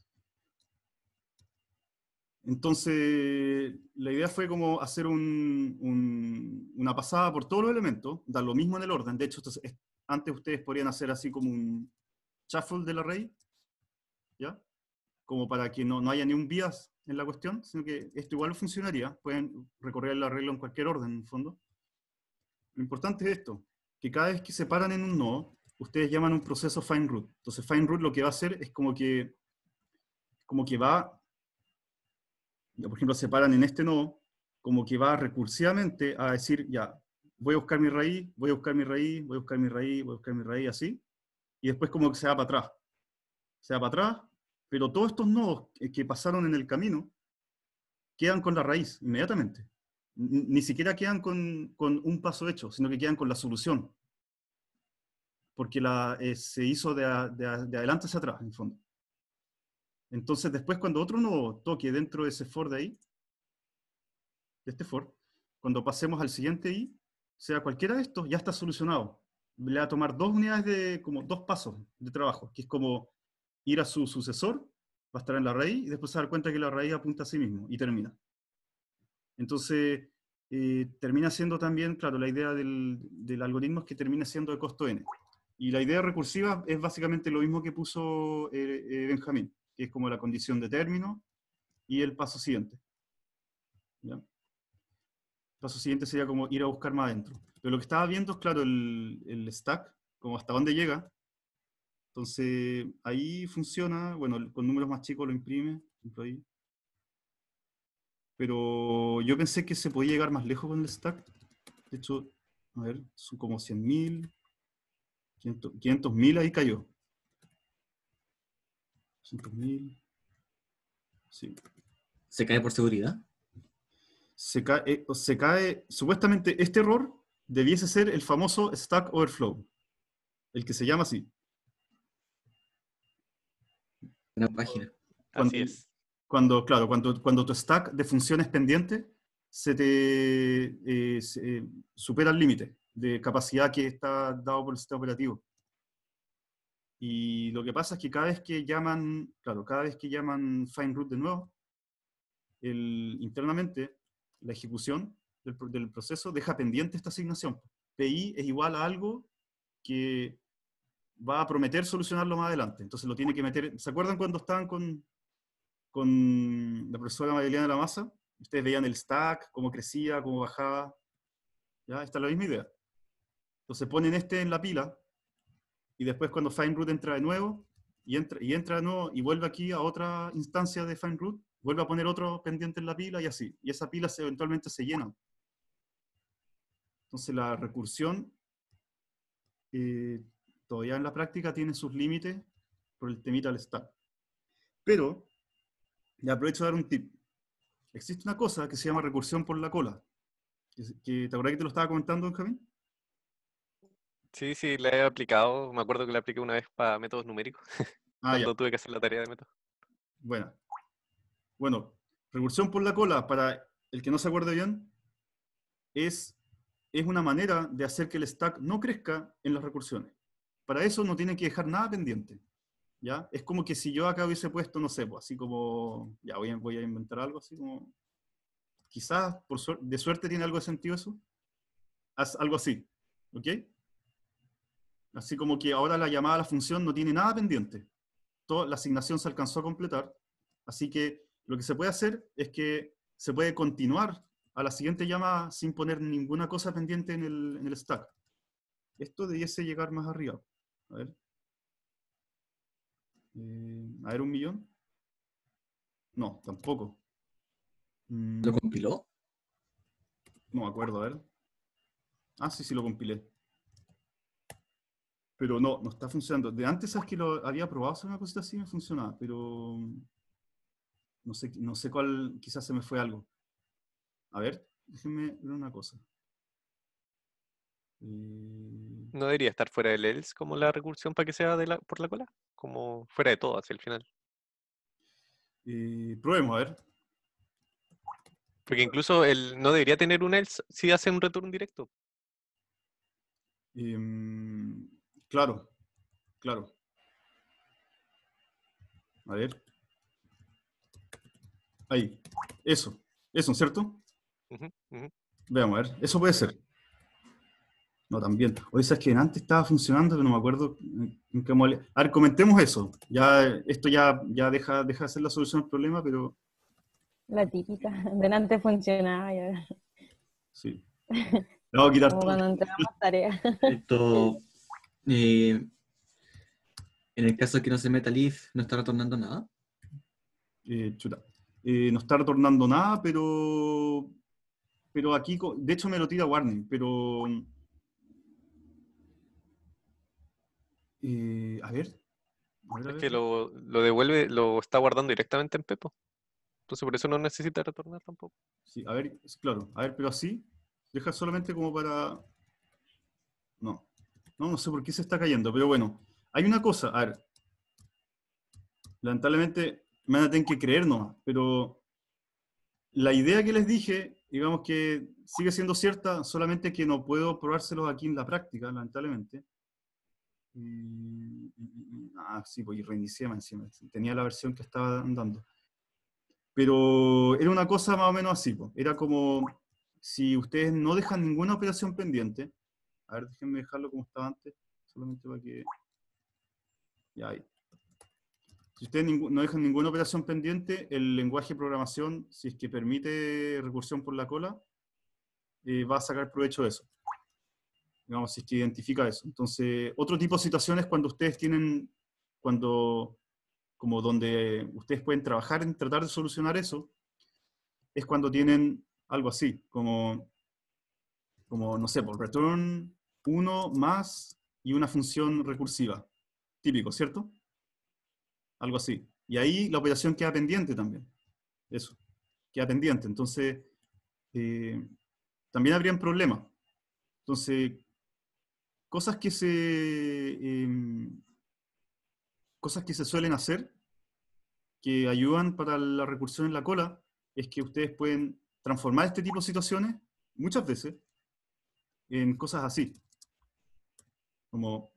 Entonces, la idea fue como hacer un- un- una pasada por todos los elementos, dar lo mismo en el orden. De hecho, esto es- antes ustedes podrían hacer así como un shuffle del array, ¿ya? Como para que no, no haya ni un bias en la cuestión, sino que esto igual funcionaría. Pueden recorrer el arreglo en cualquier orden, en el fondo. Lo importante es esto, que cada vez que se paran en un nodo, ustedes llaman un proceso find root. Entonces, find root lo que va a hacer es como que, como que va, ya, por ejemplo, se paran en este nodo, como que va recursivamente a decir, ya, voy a buscar mi raíz, voy a buscar mi raíz, voy a buscar mi raíz, voy a buscar mi raíz, así, y después como que se va para atrás. Se va para atrás, pero todos estos nodos que que pasaron en el camino quedan con la raíz inmediatamente. N- Ni siquiera quedan con, con un paso hecho, sino que quedan con la solución. Porque la, eh, se hizo de, a- de a- de adelante hacia atrás, en el fondo. Entonces, después, cuando otro nodo toque dentro de ese for de ahí, de este for, cuando pasemos al siguiente i, sea cualquiera de estos, ya está solucionado. Le va a tomar dos unidades de, como dos pasos de trabajo, que es como ir a su sucesor, va a estar en la raíz, y después se va a dar cuenta que la raíz apunta a sí mismo, y termina. Entonces, eh, termina siendo también, claro, la idea del, del algoritmo es que termina siendo de costo n. Y la idea recursiva es básicamente lo mismo que puso eh, eh, Benjamín, que es como la condición de término y el paso siguiente. ¿Ya? El paso siguiente sería como ir a buscar más adentro. Pero lo que estaba viendo es, claro, el, el stack, como hasta dónde llega. Entonces, ahí funciona, bueno, con números más chicos lo imprime, por ejemplo ahí. Pero yo pensé que se podía llegar más lejos con el stack. De hecho, a ver, son como cien mil, quinientos mil, ahí cayó. doscientos mil, sí. ¿Se cae por seguridad? Se cae, eh, se cae, supuestamente este error debiese ser el famoso Stack Overflow, el que se llama así. Una página. Cuando, Así es. cuando claro, cuando, cuando tu stack de funciones pendientes se te eh, se, eh, supera el límite de capacidad que está dado por el sistema operativo. Y lo que pasa es que cada vez que llaman, claro, cada vez que llaman find root de nuevo, el, internamente la ejecución del, del proceso deja pendiente esta asignación. P I es igual a algo que va a prometer solucionarlo más adelante. Entonces lo tiene que meter. ¿Se acuerdan cuando estaban con, con la profesora Magdalena de la Maza? Ustedes veían el stack, cómo crecía, cómo bajaba. ¿Ya? Esta es la misma idea. Entonces ponen este en la pila y después cuando find root entra de nuevo y entra, y entra de nuevo y vuelve aquí a otra instancia de find root, vuelve a poner otro pendiente en la pila y así. Y esa pila se, eventualmente se llena. Entonces la recursión eh, todavía en la práctica tiene sus límites por el temita del stack. Pero, le aprovecho de dar un tip. Existe una cosa que se llama recursión por la cola. Que, que- ¿Te acuerdas que te lo estaba comentando, Benjamín? Sí, sí, la he aplicado. Me acuerdo que la apliqué una vez para métodos numéricos, Ah, ya. cuando tuve que hacer la tarea de métodos. Bueno. Bueno, recursión por la cola, para el que no se acuerde bien, es, es una manera de hacer que el stack no crezca en las recursiones. Para eso no tiene que dejar nada pendiente. ¿Ya? Es como que si yo acá hubiese puesto, no sé, pues, así como, ya voy a, voy a inventar algo así como, quizás por suer- de suerte tiene algo de sentido eso, haz algo así, ¿ok? Así como que ahora la llamada a la función no tiene nada pendiente. Toda la asignación se alcanzó a completar, así que lo que se puede hacer es que se puede continuar a la siguiente llamada sin poner ninguna cosa pendiente en el, en el stack. Esto debiese llegar más arriba. A ver. Eh, a ver, un millón. No, tampoco. Mm, ¿Lo compiló? no me acuerdo, a ver. Ah, sí, sí lo compilé. Pero no, no está funcionando. De antes, sabes que lo había probado hacer una cosita así y me funcionaba, pero no sé, no sé cuál, quizás se me fue algo. A ver, déjenme ver una cosa. Eh, ¿No debería estar fuera del else como la recursión para que sea de la, por la cola? Como fuera de todo hacia el final. eh, probemos, a ver. Porque incluso el no debería tener un else si hace un return directo. Em, claro, claro. A ver. Ahí. Eso. Eso, ¿cierto? Ujú, ujú. Veamos, a ver. Eso puede ser. No, también. O esa es que antes estaba funcionando, pero no me acuerdo en en qué modalidad. A ver, comentemos eso. Ya, esto ya, ya deja, deja de ser la solución al problema, pero La típica. Delante funcionaba y ahora- sí. Le vamos a quitar como todo. cuando entregamos tareas. Esto, eh, en el caso de que no se meta leaf, no está retornando nada. Eh, chuta. Eh, no está retornando nada, pero, pero aquí, co- de hecho me lo tira warning, pero eh, a ver, a ver, a Es ver. que lo, lo devuelve, lo está guardando directamente en Pepo. Entonces por eso no necesita retornar tampoco. Sí, a ver, es claro, a ver, pero así, deja solamente como para... No, no, no sé por qué se está cayendo, pero bueno, hay una cosa, a ver, lamentablemente me van a tener que creer nomás, pero la idea que les dije, digamos que sigue siendo cierta, solamente que no puedo probárselos aquí en la práctica, lamentablemente. Y- y- y- ah, sí, pues y reinicié más encima. Tenía la versión que estaba andando. Pero era una cosa más o menos así, pues. Era como si ustedes no dejan ninguna operación pendiente. A ver, déjenme dejarlo como estaba antes, solamente para que... Ya ahí. Si ustedes ningú- no dejan ninguna operación pendiente, el lenguaje de programación, si es que permite recursión por la cola, eh, va a sacar provecho de eso. Digamos, si es que identifica eso. Entonces, otro tipo de situaciones cuando ustedes tienen, cuando, como donde ustedes pueden trabajar en tratar de solucionar eso, es cuando tienen algo así, como, como no sé, por return uno más y una función recursiva. Típico, ¿cierto? Algo así. Y ahí la operación queda pendiente también. Eso, queda pendiente. Entonces, eh, también habrían problemas. Entonces, cosas que se, eh, cosas que se suelen hacer que ayudan para la recursión en la cola es que ustedes pueden transformar este tipo de situaciones muchas veces en cosas así. Como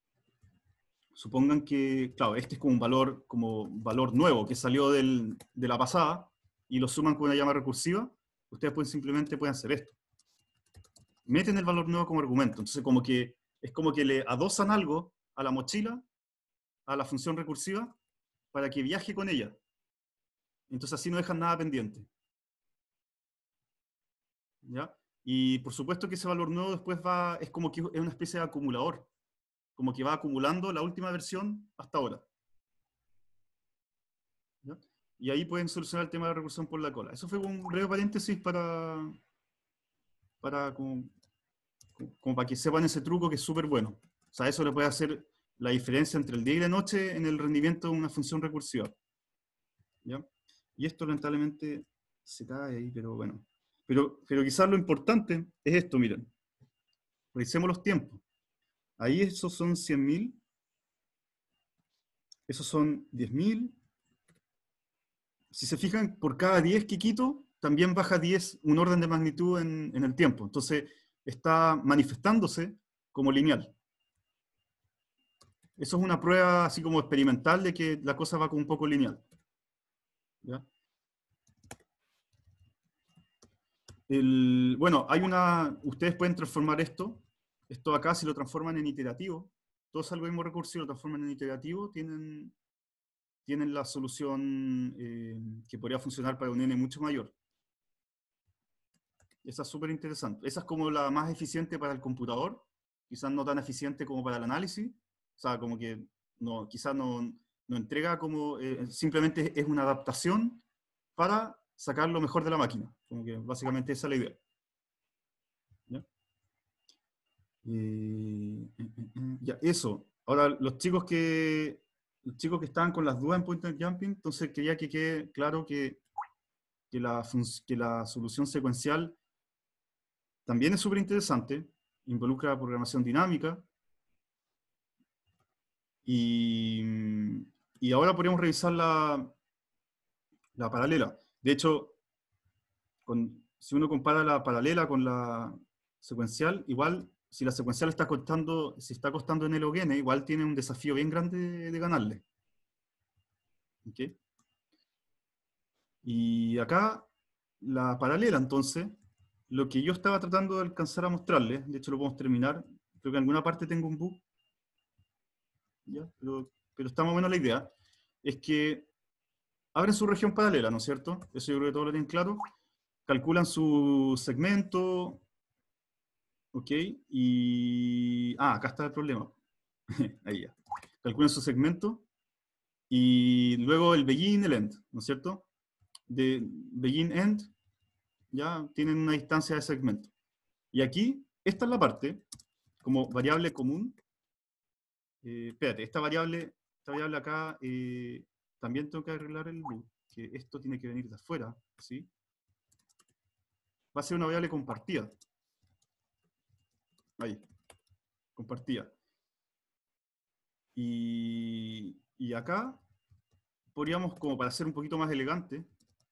supongan que, claro, este es como un valor, como valor nuevo que salió del, de la pasada y lo suman con una llama recursiva, ustedes pueden simplemente pueden hacer esto. Meten el valor nuevo como argumento. Entonces como que es como que le adosan algo a la mochila, a la función recursiva, para que viaje con ella. Entonces así no dejan nada pendiente. ¿Ya? Y por supuesto que ese valor nuevo después va, es como que es una especie de acumulador, como que va acumulando la última versión hasta ahora. ¿Ya? Y ahí pueden solucionar el tema de la recursión por la cola. Eso fue un breve paréntesis para, para como, como para que sepan ese truco que es súper bueno. O sea, eso le puede hacer la diferencia entre el día y la noche en el rendimiento de una función recursiva. ¿Ya? Y esto lamentablemente se cae ahí, pero bueno. Pero, pero quizás lo importante es esto, miren. Revisemos los tiempos. Ahí esos son cien mil, esos son diez mil. Si se fijan, por cada diez que quito, también baja diez, un orden de magnitud en, en el tiempo. Entonces, está manifestándose como lineal. Eso es una prueba así como experimental de que la cosa va como un poco lineal. ¿Ya? El, bueno, hay una... Ustedes pueden transformar esto. Esto acá, si lo transforman en iterativo, todos algoritmos recursivos lo transforman en iterativo, tienen, tienen la solución eh, que podría funcionar para un n mucho mayor. Esa es súper interesante. Esa es como la más eficiente para el computador, quizás no tan eficiente como para el análisis. O sea, como que no, quizás no, no entrega como, eh, simplemente es una adaptación para sacar lo mejor de la máquina. Como que básicamente esa es la idea. ¿Ya? Eh, eh, eh, eh, ya, eso. Ahora, los chicos que los chicos que estaban con las dudas en Point and Jumping, entonces quería que quede claro que, que, la, que la solución secuencial también es súper interesante, involucra programación dinámica, y, y ahora podríamos revisar la, la paralela. De hecho, con, si uno compara la paralela con la secuencial, igual, si la secuencial está costando, si está costando en el O N, igual tiene un desafío bien grande de, de ganarle. ¿Okay? Y acá, la paralela, entonces, lo que yo estaba tratando de alcanzar a mostrarles, de hecho lo podemos terminar, creo que en alguna parte tengo un bug, ¿ya? Pero, pero está más o menos la idea, es que abren su región paralela, ¿no es cierto? Eso yo creo que todos lo tienen claro. Calculan su segmento, ¿ok? Y... Ah, acá está el problema. Ahí ya. Calculan su segmento y luego el begin, el end, ¿no es cierto? De begin, end, ya tienen una distancia de segmento. Y aquí, esta es la parte, como variable común. Eh, espérate, esta variable, esta variable acá, eh, también tengo que arreglar el bug, que esto tiene que venir de afuera, ¿sí? Va a ser una variable compartida. Ahí, compartida. Y, y acá podríamos, como para ser un poquito más elegante,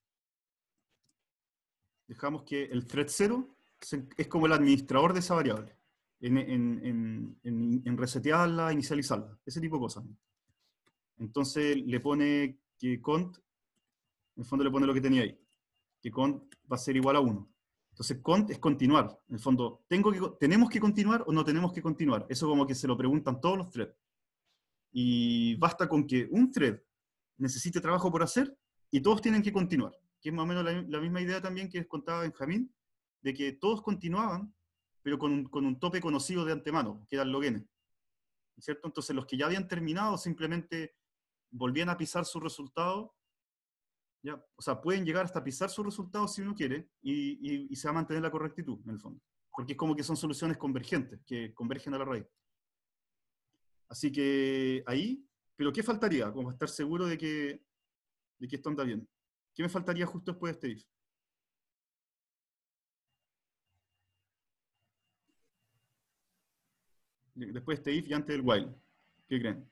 dejamos que el thread cero es como el administrador de esa variable, en, en, en, en, en resetearla, inicializarla, ese tipo de cosas. Entonces le pone que cont, en el fondo le pone lo que tenía ahí, que cont va a ser igual a uno. Entonces cont es continuar, en el fondo, ¿tengo que, ¿tenemos que continuar o no tenemos que continuar? Eso como que se lo preguntan todos los threads. Y basta con que un thread necesite trabajo por hacer y todos tienen que continuar, que es más o menos la, la misma idea también que les contaba Benjamín, de que todos continuaban, pero con un, con un tope conocido de antemano, que era el log-n, ¿cierto? Entonces los que ya habían terminado simplemente volvían a pisar su resultado, ¿ya? O sea, pueden llegar hasta pisar su resultado si uno quiere, y, y, y se va a mantener la correctitud, en el fondo. Porque es como que son soluciones convergentes, que convergen a la raíz. Así que ahí, pero ¿qué faltaría? Como para estar seguro de que, de que esto anda bien. ¿Qué me faltaría justo después de este if? Después de este if y antes del while. ¿Qué creen?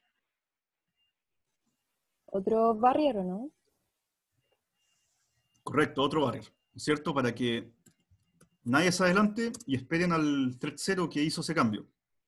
¿Otro barrier o no? Correcto, otro barrier, ¿no es cierto? Para que nadie se adelante y esperen al thread cero que hizo ese cambio.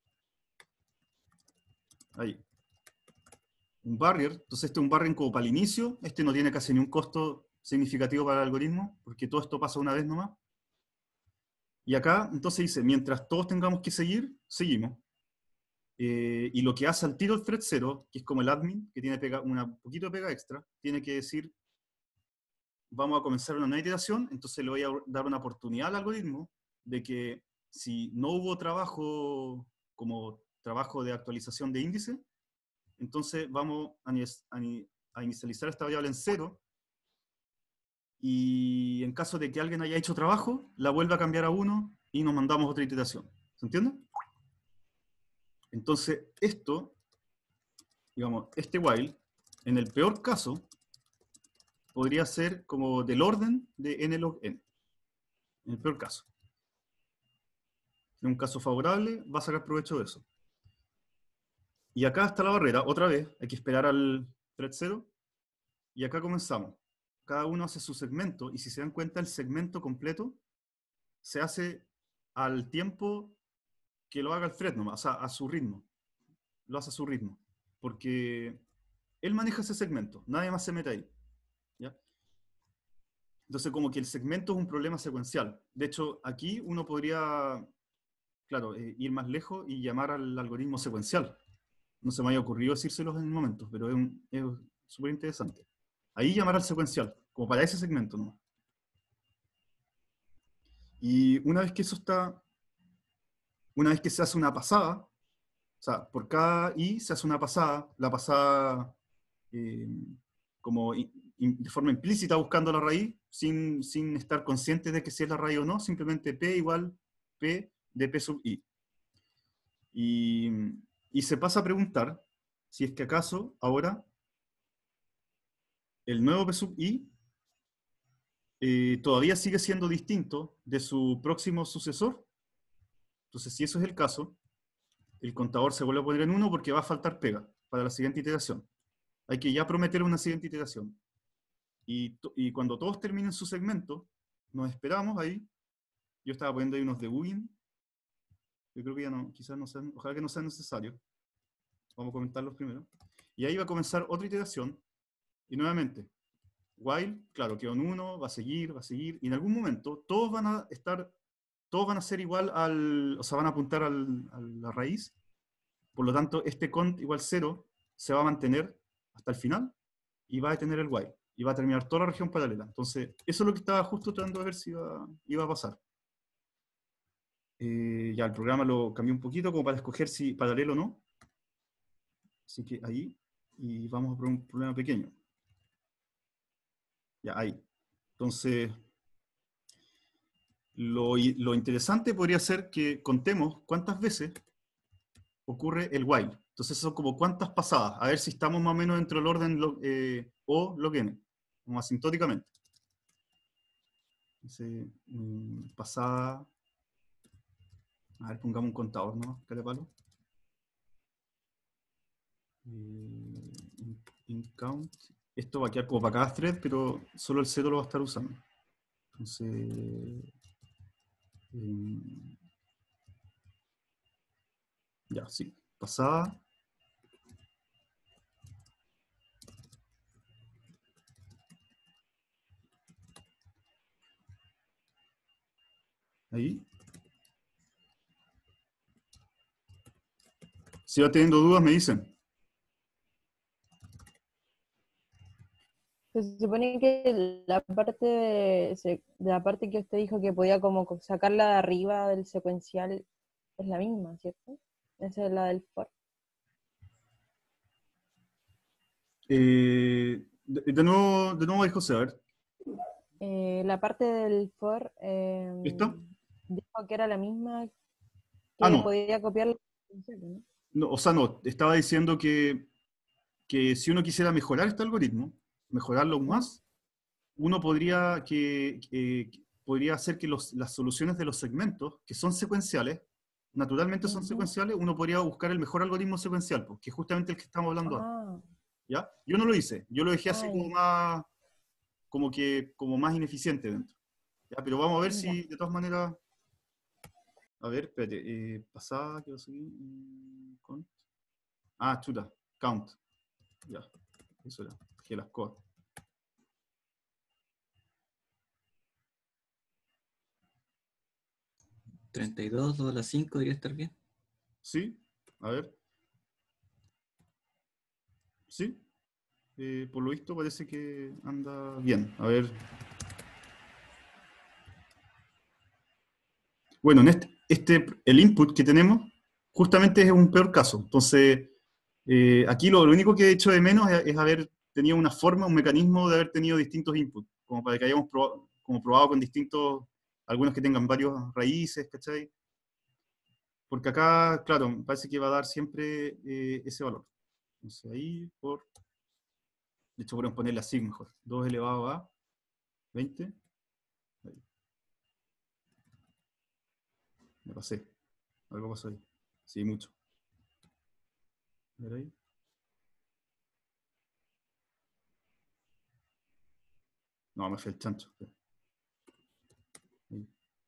Ahí. Un barrier, entonces este es un barrier como para el inicio, este no tiene casi ni un costo significativo para el algoritmo, porque todo esto pasa una vez nomás. Y acá, entonces dice, mientras todos tengamos que seguir, seguimos. Eh, y lo que hace al tiro el thread cero, que es como el admin, que tiene pega, una poquito de pega extra, tiene que decir, vamos a comenzar una nueva iteración, entonces le voy a dar una oportunidad al algoritmo de que si no hubo trabajo como trabajo de actualización de índice, entonces vamos a, a inicializar esta variable en cero, y en caso de que alguien haya hecho trabajo, la vuelve a cambiar a uno y nos mandamos otra iteración. ¿Se entiende? Entonces, esto, digamos, este while, en el peor caso, podría ser como del orden de n log n. En el peor caso. En un caso favorable, va a sacar provecho de eso. Y acá está la barrera, otra vez, hay que esperar al thread cero, y acá comenzamos. Cada uno hace su segmento, y si se dan cuenta, el segmento completo se hace al tiempo que lo haga el thread nomás, o sea, a su ritmo. Lo hace a su ritmo. Porque él maneja ese segmento, nadie más se mete ahí. ¿Ya? Entonces, como que el segmento es un problema secuencial. De hecho, aquí uno podría, claro, eh, ir más lejos y llamar al algoritmo secuencial. No se me haya ocurrido decírselos en el momento, pero es súper interesante. Ahí llamar al secuencial, como para ese segmento nomás. Y una vez que eso está, una vez que se hace una pasada, o sea, por cada i se hace una pasada, la pasada eh, como de forma implícita buscando la raíz, sin, sin estar conscientes de que si es la raíz o no, simplemente P igual P de P sub I. Y, y se pasa a preguntar si es que acaso ahora el nuevo P sub I eh, todavía sigue siendo distinto de su próximo sucesor. Entonces, si eso es el caso, el contador se vuelve a poner en uno porque va a faltar pega para la siguiente iteración. Hay que ya prometer una siguiente iteración. Y, y cuando todos terminen su segmento, nos esperamos ahí. Yo estaba poniendo ahí unos debugging. Yo creo que ya no, quizás no sean, ojalá que no sea necesario. Vamos a comentarlos primero. Y ahí va a comenzar otra iteración. Y nuevamente, while, claro, quedó en uno, va a seguir, va a seguir. Y en algún momento, todos van a estar, todos van a ser igual al, o sea, van a apuntar al, a la raíz. Por lo tanto, este cont igual cero se va a mantener hasta el final y va a detener el while. Y va a terminar toda la región paralela. Entonces, eso es lo que estaba justo tratando de ver si iba, iba a pasar. Eh, ya el programa lo cambié un poquito como para escoger si paralelo o no. Así que ahí, y vamos a por un problema pequeño. Ya, ahí. Entonces, lo, lo interesante podría ser que contemos cuántas veces ocurre el while. Entonces, son como cuántas pasadas. A ver si estamos más o menos dentro del orden log, eh, O log n, como asintóticamente. Entonces, mm, pasada. A ver, pongamos un contador, ¿no? ¿Qué le palo? Eh, in, in count. Esto va a quedar como para cada thread, pero solo el cero lo va a estar usando. Entonces, eh, ya, sí. Pasada. Ahí. Si va teniendo dudas, me dicen. Se supone que la parte de, se- de la parte que usted dijo que podía como co- sacarla de arriba del secuencial es la misma, ¿cierto? Esa es la del for. Eh, de, de nuevo, de nuevo, ahí, José, a ver. Eh, la parte del for eh, ¿Listo? dijo que era la misma Ah, que no. podía copiar la secuencial, ¿no? No, o sea, no. Estaba diciendo que, que si uno quisiera mejorar este algoritmo, mejorarlo aún ¿Mm? más, uno podría, que, que- que podría hacer que los, las soluciones de los segmentos, que son secuenciales, naturalmente son Ujú. secuenciales, uno podría buscar el mejor algoritmo secuencial, pues, que es justamente el que estamos hablando ahora. Ah, ¿Ya? Yo no lo hice, yo lo dejé así ah, como más, como que, como más ineficiente dentro. ¿Ya? Pero vamos a ver ya. si de todas maneras. A ver, espérate, eh, pasada, ¿qué va a seguir? Mm, con- Ah, chuta, count. Ya, eso era, que las cosas. treinta y dos, dos a las cinco debería estar bien. ¿Sí? A ver. ¿Sí? Eh, por lo visto parece que anda bien. A ver. Bueno, en este, este, el input que tenemos justamente es un peor caso. Entonces, eh, aquí lo, lo único que he hecho de menos es, es haber tenido una forma, un mecanismo de haber tenido distintos inputs, como para que hayamos probado, como probado con distintos, algunos que tengan varios raíces, ¿cachai? Porque acá, claro, parece que va a dar siempre eh, ese valor. Entonces ahí, por, de hecho podemos ponerle así mejor, dos elevado a veinte. Ahí. Me pasé, algo pasó ahí. Sí, mucho. A ver ahí. No, me fue el chancho. Ahí. Ahí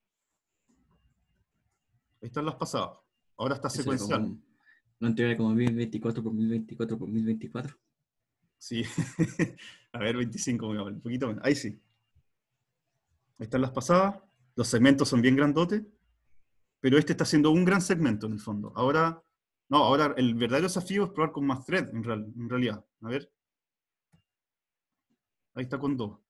están las pasadas. Ahora está Eso era secuencial. como, no entrega como mil veinticuatro por mil veinticuatro por mil veinticuatro. Sí. A ver, veinticinco, un poquito menos. Ahí sí. Ahí están las pasadas. Los segmentos son bien grandotes. Pero este está haciendo un gran segmento en el fondo. Ahora, no, ahora el verdadero desafío es probar con más thread, en, real, en realidad. A ver. Ahí está con dos.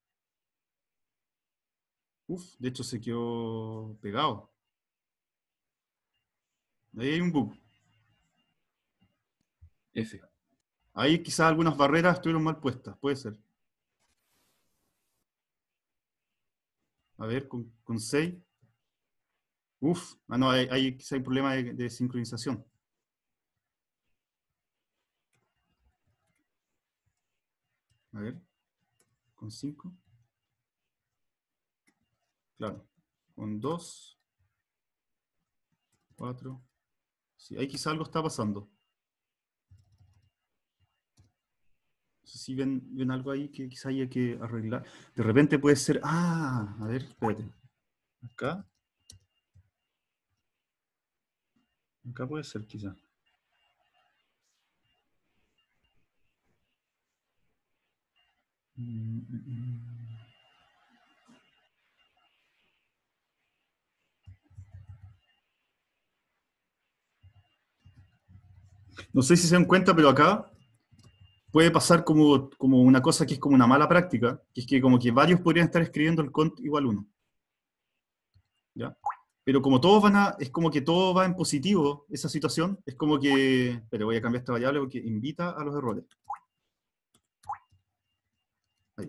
Uf, de hecho se quedó pegado. Ahí hay un bug. F. Ahí quizás algunas barreras estuvieron mal puestas, puede ser. A ver, con, con seis. Uf, ah, no, hay, hay, quizá hay un problema de, de sincronización. A ver, con cinco. Claro, con dos, cuatro. Sí, ahí quizá algo está pasando. No sé si ven, ven algo ahí que quizá haya que arreglar. De repente puede ser. Ah, a ver, espérate. Acá. Acá puede ser quizá. Mm, mm, mm. No sé si se dan cuenta, pero acá puede pasar como, como una cosa que es como una mala práctica, que es que como que varios podrían estar escribiendo el cont igual uno. ¿Ya? Pero como todos van a, es como que todo va en positivo, esa situación, es como que, pero voy a cambiar esta variable porque invita a los errores. Ahí.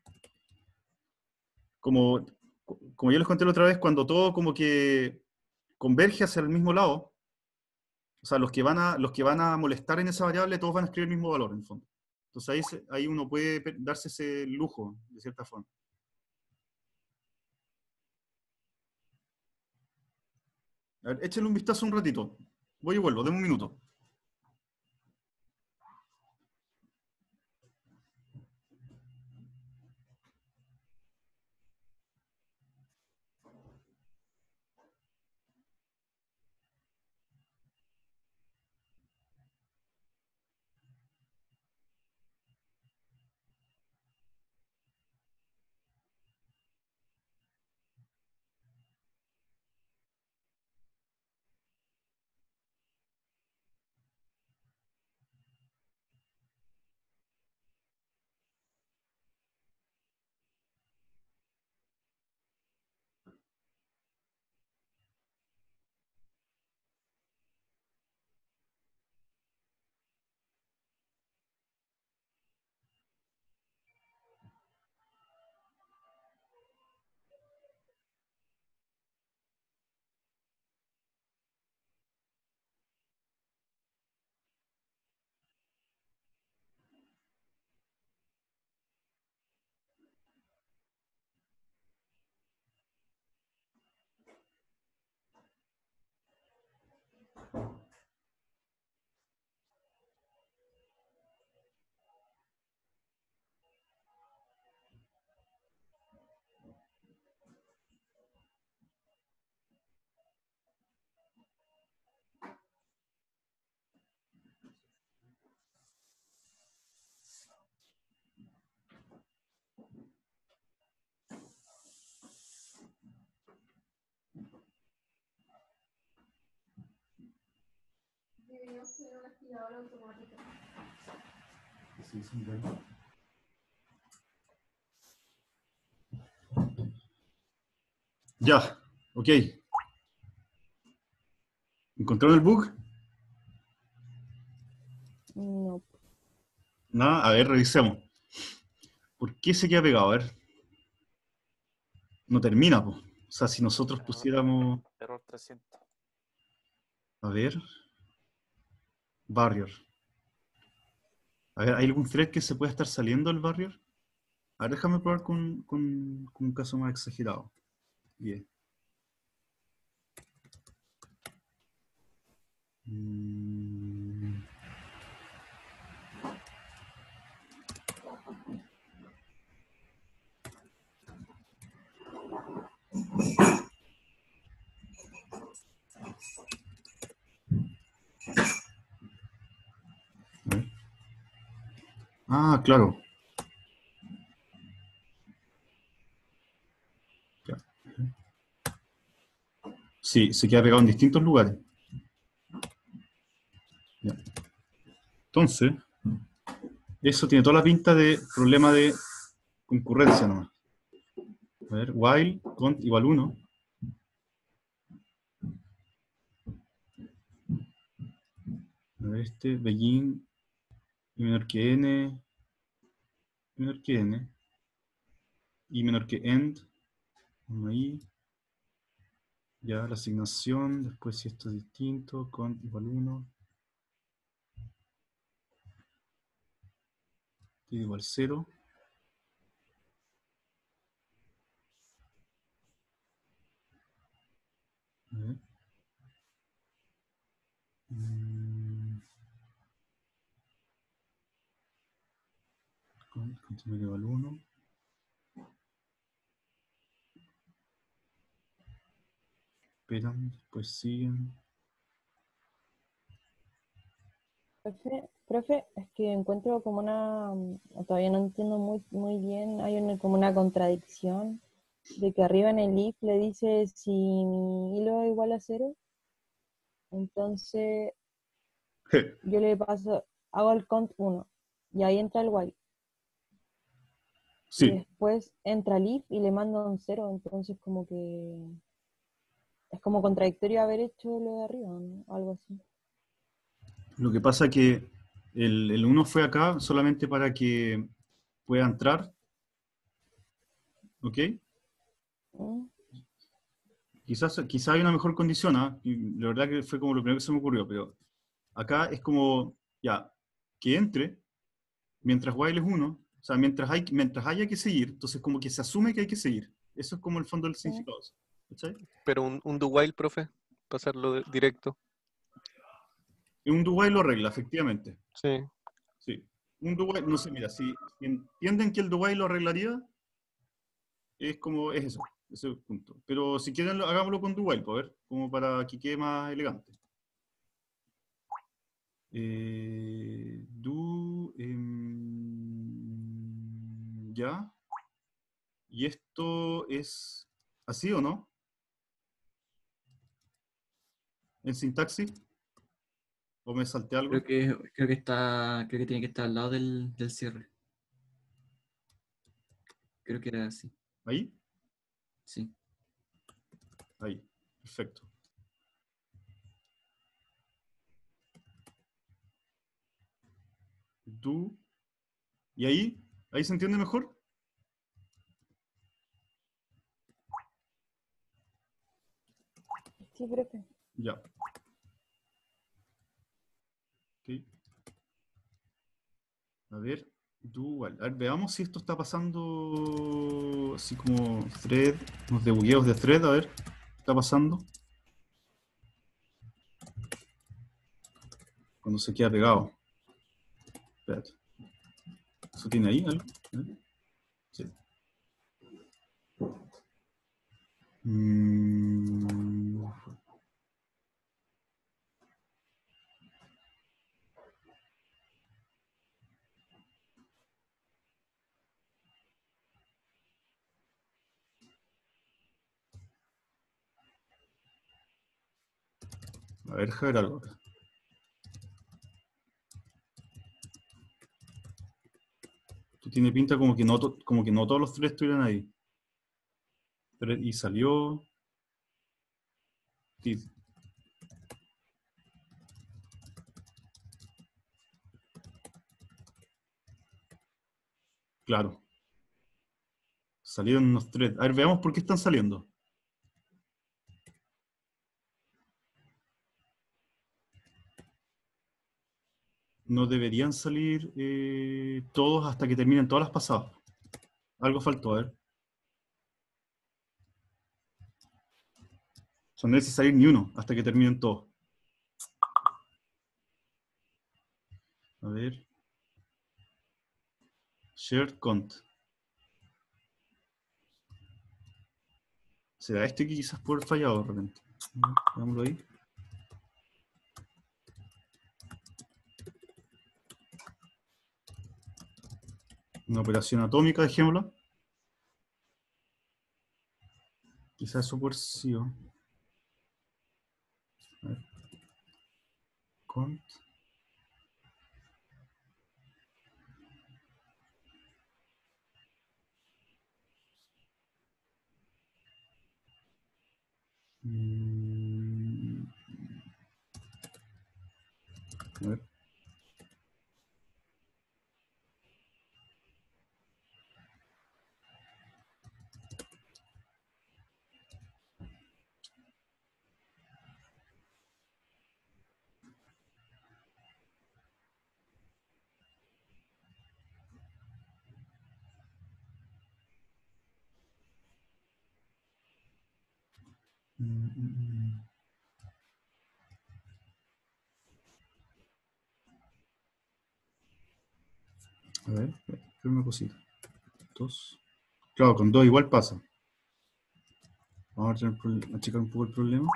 Como, como yo les conté la otra vez, cuando todo como que converge hacia el mismo lado, o sea, los que van a, los que van a molestar en esa variable, todos van a escribir el mismo valor, en el fondo. Entonces ahí, se, ahí uno puede darse ese lujo, de cierta forma. A ver, échenle un vistazo un ratito. Voy y vuelvo, denme un minuto. Ya, ok. ¿Encontraron el bug? No. Nada, a ver, revisemos. ¿Por qué se queda pegado? A ver. No termina, po. O sea, si nosotros Error, pusiéramos... error trescientos. A ver. Barrier. A ver, ¿hay algún thread que se pueda estar saliendo del barrier? A ver, déjame probar con, con, con un caso más exagerado. Bien. Mm. A ver. Ah, claro. Ya. Sí, se queda pegado en distintos lugares. Ya. Entonces, eso tiene toda la pinta de problema de concurrencia nomás. A ver, while cont igual uno. A ver, este, begin y menor que n, menor que n, y menor que end, Uno ahí. Ya, la asignación. Después si esto es distinto, con igual uno. Y igual cero. A ver. Mm. Con, continúa igual uno. Esperan, después siguen. Profe, profe, es que encuentro como una, mm, todavía no entiendo muy, muy bien, hay una, como una contradicción de que arriba en el if le dice si mi hilo es igual a cero, entonces yo le paso, hago el count uno y ahí entra el while. Y Sí, después entra el if y le mando un cero, entonces como que es como contradictorio haber hecho lo de arriba, ¿no? Algo así. lo que pasa que el, el uno fue acá solamente para que pueda entrar, ¿ok? ¿Mm? Quizás, quizás hay una mejor condición, ¿ah? Y la verdad que fue como lo primero que se me ocurrió, pero acá es como, ya, que entre mientras while es uno, o sea, mientras, hay, mientras haya que seguir, entonces como que se asume que hay que seguir. Eso es como el fondo del ¿Mm? significado. ¿Cachai? Pero un, un do while, profe, pasarlo de- directo. Y un do while lo arregla, efectivamente. Sí. Sí. Un do while, no sé, mira, si, si entienden que el do while lo arreglaría, es como, es eso, ese es el punto. Pero si quieren, lo- hagámoslo con do while, para ver, como para que quede más elegante. Eh, do, em, ya. ¿Y esto es así o no? ¿En sintaxis? ¿O me salté algo? Creo que, creo que está, creo que tiene que estar al lado del, del cierre. Creo que era así. ¿Ahí? Sí. Ahí. Perfecto. Do. ¿Y ahí? ¿Ahí se entiende mejor? Sí, profe. Ya. Ok. A ver. Do while. A ver, veamos si esto está pasando así como thread, unos debugueos de thread, a ver. ¿Qué está pasando? Cuando se queda pegado. Espérate. ¿Eso tiene ahí algo? ¿Eh? Sí. Mm. A ver, deja ver algo acá. Esto tiene pinta como que no, to- como que no todos los threads estuvieran ahí. Pero, y salió. Sí, claro. Salieron unos threads. A ver, veamos por qué están saliendo. No deberían salir eh, todos hasta que terminen todas las pasadas. Algo faltó, a ver. O sea, no debe salir ni uno hasta que terminen todos. A ver. Shared cont. ¿Será este que quizás por fallado de repente? Veámoslo ahí. Una operación atómica, dejémosla. Quizás eso por sí. ¿O? A ver. Cont. Mm, a ver. Mm, mm, mm. A ver, espera una cosita. Dos. Claro, con dos igual pasa. Vamos a, tener proble- a checar un poco el problema.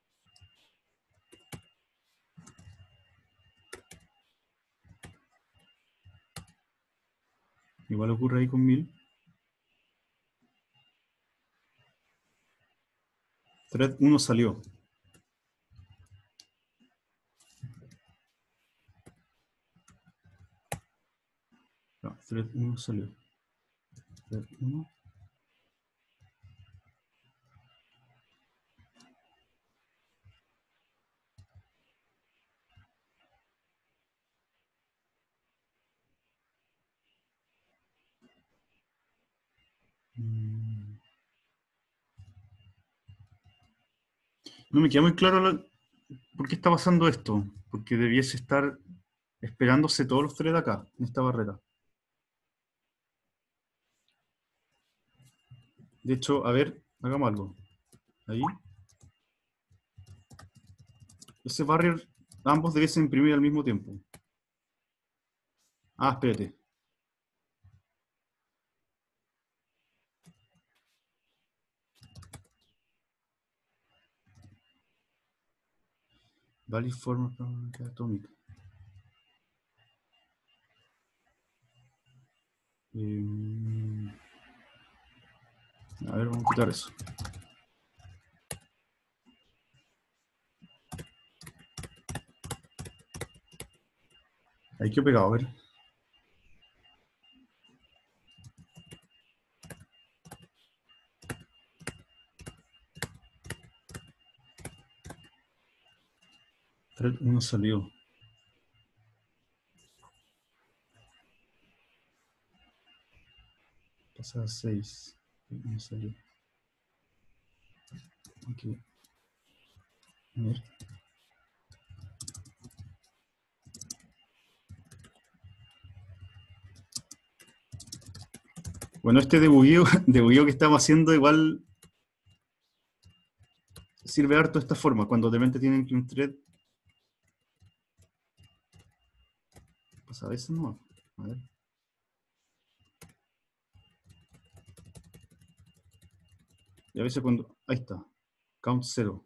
Igual ocurre ahí con mil. Thread uno salió. No, thread uno salió. Thread uno. Mm. No me queda muy claro la- por qué está pasando esto. Porque debiese estar esperándose todos los threads acá, en esta barrera. De hecho, a ver, hagamos algo. Ahí. Ese barrier, ambos debiesen imprimir al mismo tiempo. Ah, espérate. Valid forma atómica. Eh, a ver, vamos a quitar eso. Ahí que pegado, a ver. Thread uno salió. Pasa a seis. uno salió. Aquí. A ver. Bueno, este debugueo, debugueo que estamos haciendo igual sirve harto de esta forma. Cuando de repente tienen que un thread. Pasa a veces no. A ver. Y a veces cuando. Ahí está. Count cero.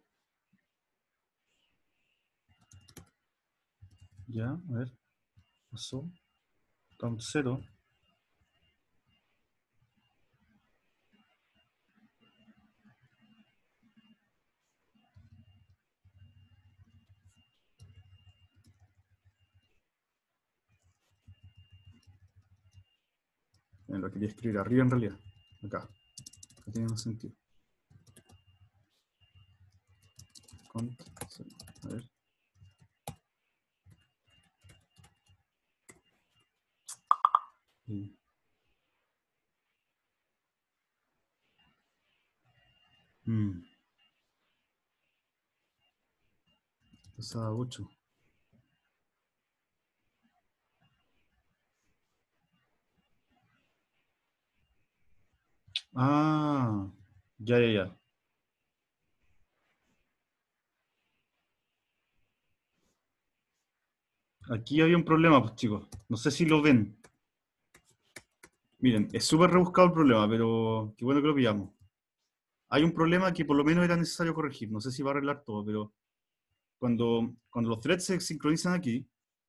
Ya, a ver. Pasó. Count cero. Eh, Lo quería escribir arriba en realidad. Acá. No tiene más sentido. Count cero. A ver. Sí. Mm. Pasa a ocho. Ah. Ya, ya, ya. Aquí había un problema, pues chicos. No sé si lo ven. Miren, es súper rebuscado el problema, pero qué bueno que lo pillamos. Hay un problema que por lo menos era necesario corregir. No sé si va a arreglar todo, pero cuando, cuando los threads se sincronizan aquí,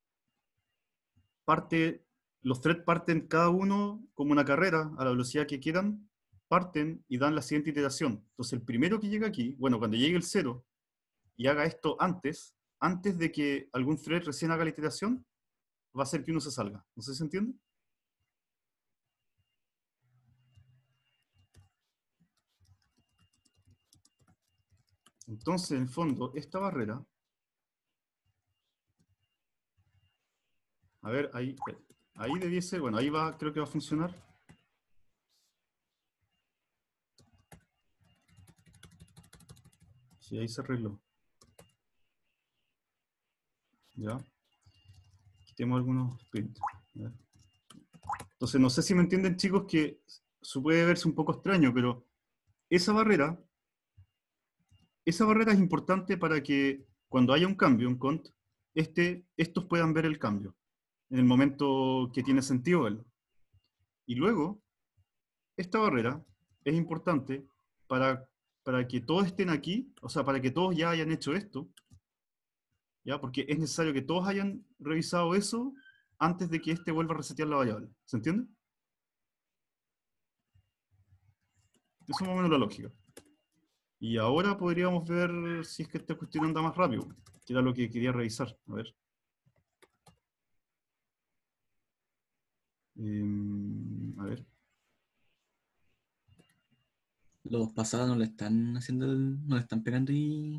parte, los threads parten cada uno como una carrera a la velocidad que quieran, parten y dan la siguiente iteración. Entonces el primero que llega aquí, bueno, cuando llegue el cero y haga esto antes, antes de que algún thread recién haga la iteración, va a hacer que uno se salga. ¿No sé si se entiende? Entonces, en el fondo, esta barrera, a ver, ahí, ahí debiese, bueno, ahí va, creo que va a funcionar. Sí, ahí se arregló. Ya. Quitemos algunos prints. Entonces, no sé si me entienden, chicos, que eso puede verse un poco extraño, pero esa barrera esa barrera es importante para que cuando haya un cambio en cont, este, estos puedan ver el cambio en el momento que tiene sentido verlo. Y luego, esta barrera es importante para, para que todos estén aquí, o sea, para que todos ya hayan hecho esto, ¿ya? Porque es necesario que todos hayan revisado eso antes de que este vuelva a resetear la variable. ¿Se entiende? Eso es más o menos la lógica. Y ahora podríamos ver si es que esta cuestión anda más rápido, que era lo que quería revisar. A ver. Eh, a ver. Los pasados no le están haciendo, el- no le están pegando y...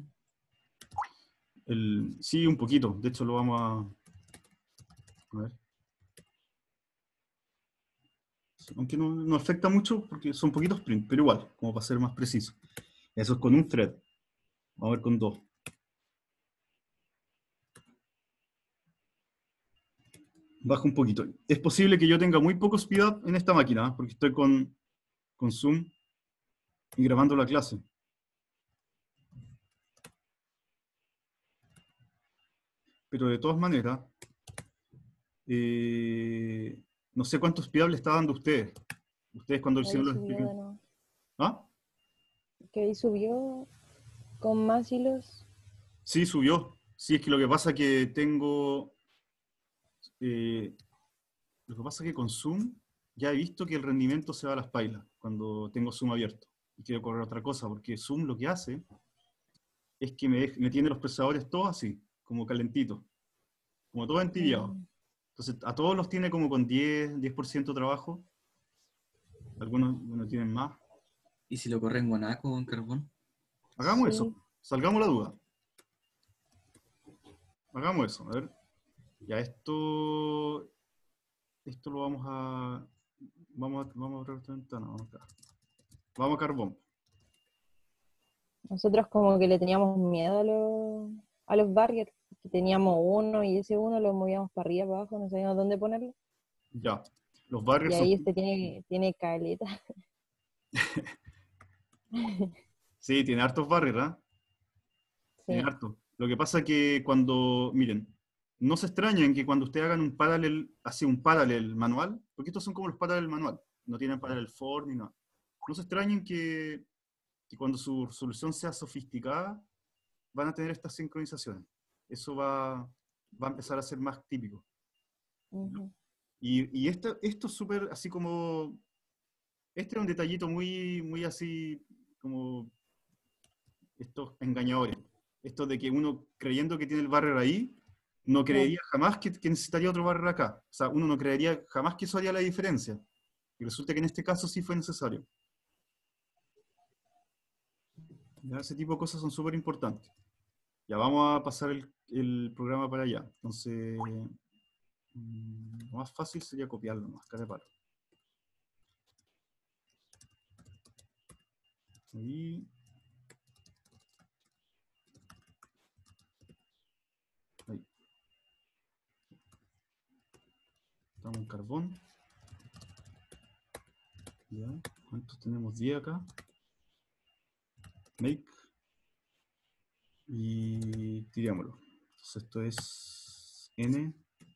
El, sí, un poquito. De hecho, lo vamos a... A ver. Aunque no, no afecta mucho porque son poquitos prints, pero igual, como para ser más preciso. Eso es con un thread. Vamos a ver con dos. Baja un poquito. Es posible que yo tenga muy poco speedup en esta máquina, ¿eh? Porque estoy con, con Zoom y grabando la clase. Pero de todas maneras, eh, no sé cuánto speedup le está dando a ustedes. Ustedes cuando Ahí hicieron los subió de explican. nuevo. ¿Ah? Que ahí subió con más hilos. Sí, subió. Sí, es que lo que pasa es que tengo... eh, lo que pasa es que con Zoom ya he visto que el rendimiento se va a las pailas cuando tengo Zoom abierto. Y quiero correr otra cosa, porque Zoom lo que hace es que me, dej- me tiene los procesadores todos así, como calentitos, como todo entibiado. Mm, Entonces, a todos los tiene como con diez, diez por ciento de trabajo. Algunos bueno, tienen más. ¿Y si lo corre en Guanaco o en Carbón? Hagamos sí. eso. Salgamos la duda. Hagamos eso. A ver. Ya esto... Esto lo vamos a... Vamos a, vamos a abrir esta ventana. Vamos acá. Vamos a Carbón. Nosotros como que le teníamos miedo a los, a los barriers, que teníamos uno y ese uno lo movíamos para arriba, para abajo, no sabíamos dónde ponerlo. Ya. Los Y barriers son... ahí este tiene, tiene caleta. Sí, tiene hartos barriers, ¿ah? Tiene Sí. harto. Lo que pasa que cuando... Miren, no se extrañen que cuando ustedes hagan un paralel, así un paralel manual, porque estos son como los paralel manual, no tienen paralel for ni nada. No se extrañen que, que cuando su solución sea sofisticada, van a tener estas sincronizaciones. Eso va, va a empezar a ser más típico. Ujú. Y, y esto, esto es súper así como... Este es un detallito muy, muy así como estos engañadores. Esto de que uno creyendo que tiene el barrier ahí, no creería jamás que, que necesitaría otro barrier acá. O sea, uno no creería jamás que eso haría la diferencia. Y resulta que en este caso sí fue necesario. Ya, ese tipo de cosas son súper importantes. Ya vamos a pasar el, el programa para allá. Entonces, mm, lo más fácil sería copiarlo, más cara de palo. Ahí. Ahí. Estamos en Carbón. Ya. ¿Cuántos tenemos? diez acá. Make. Y tirémoslo. Entonces esto es N.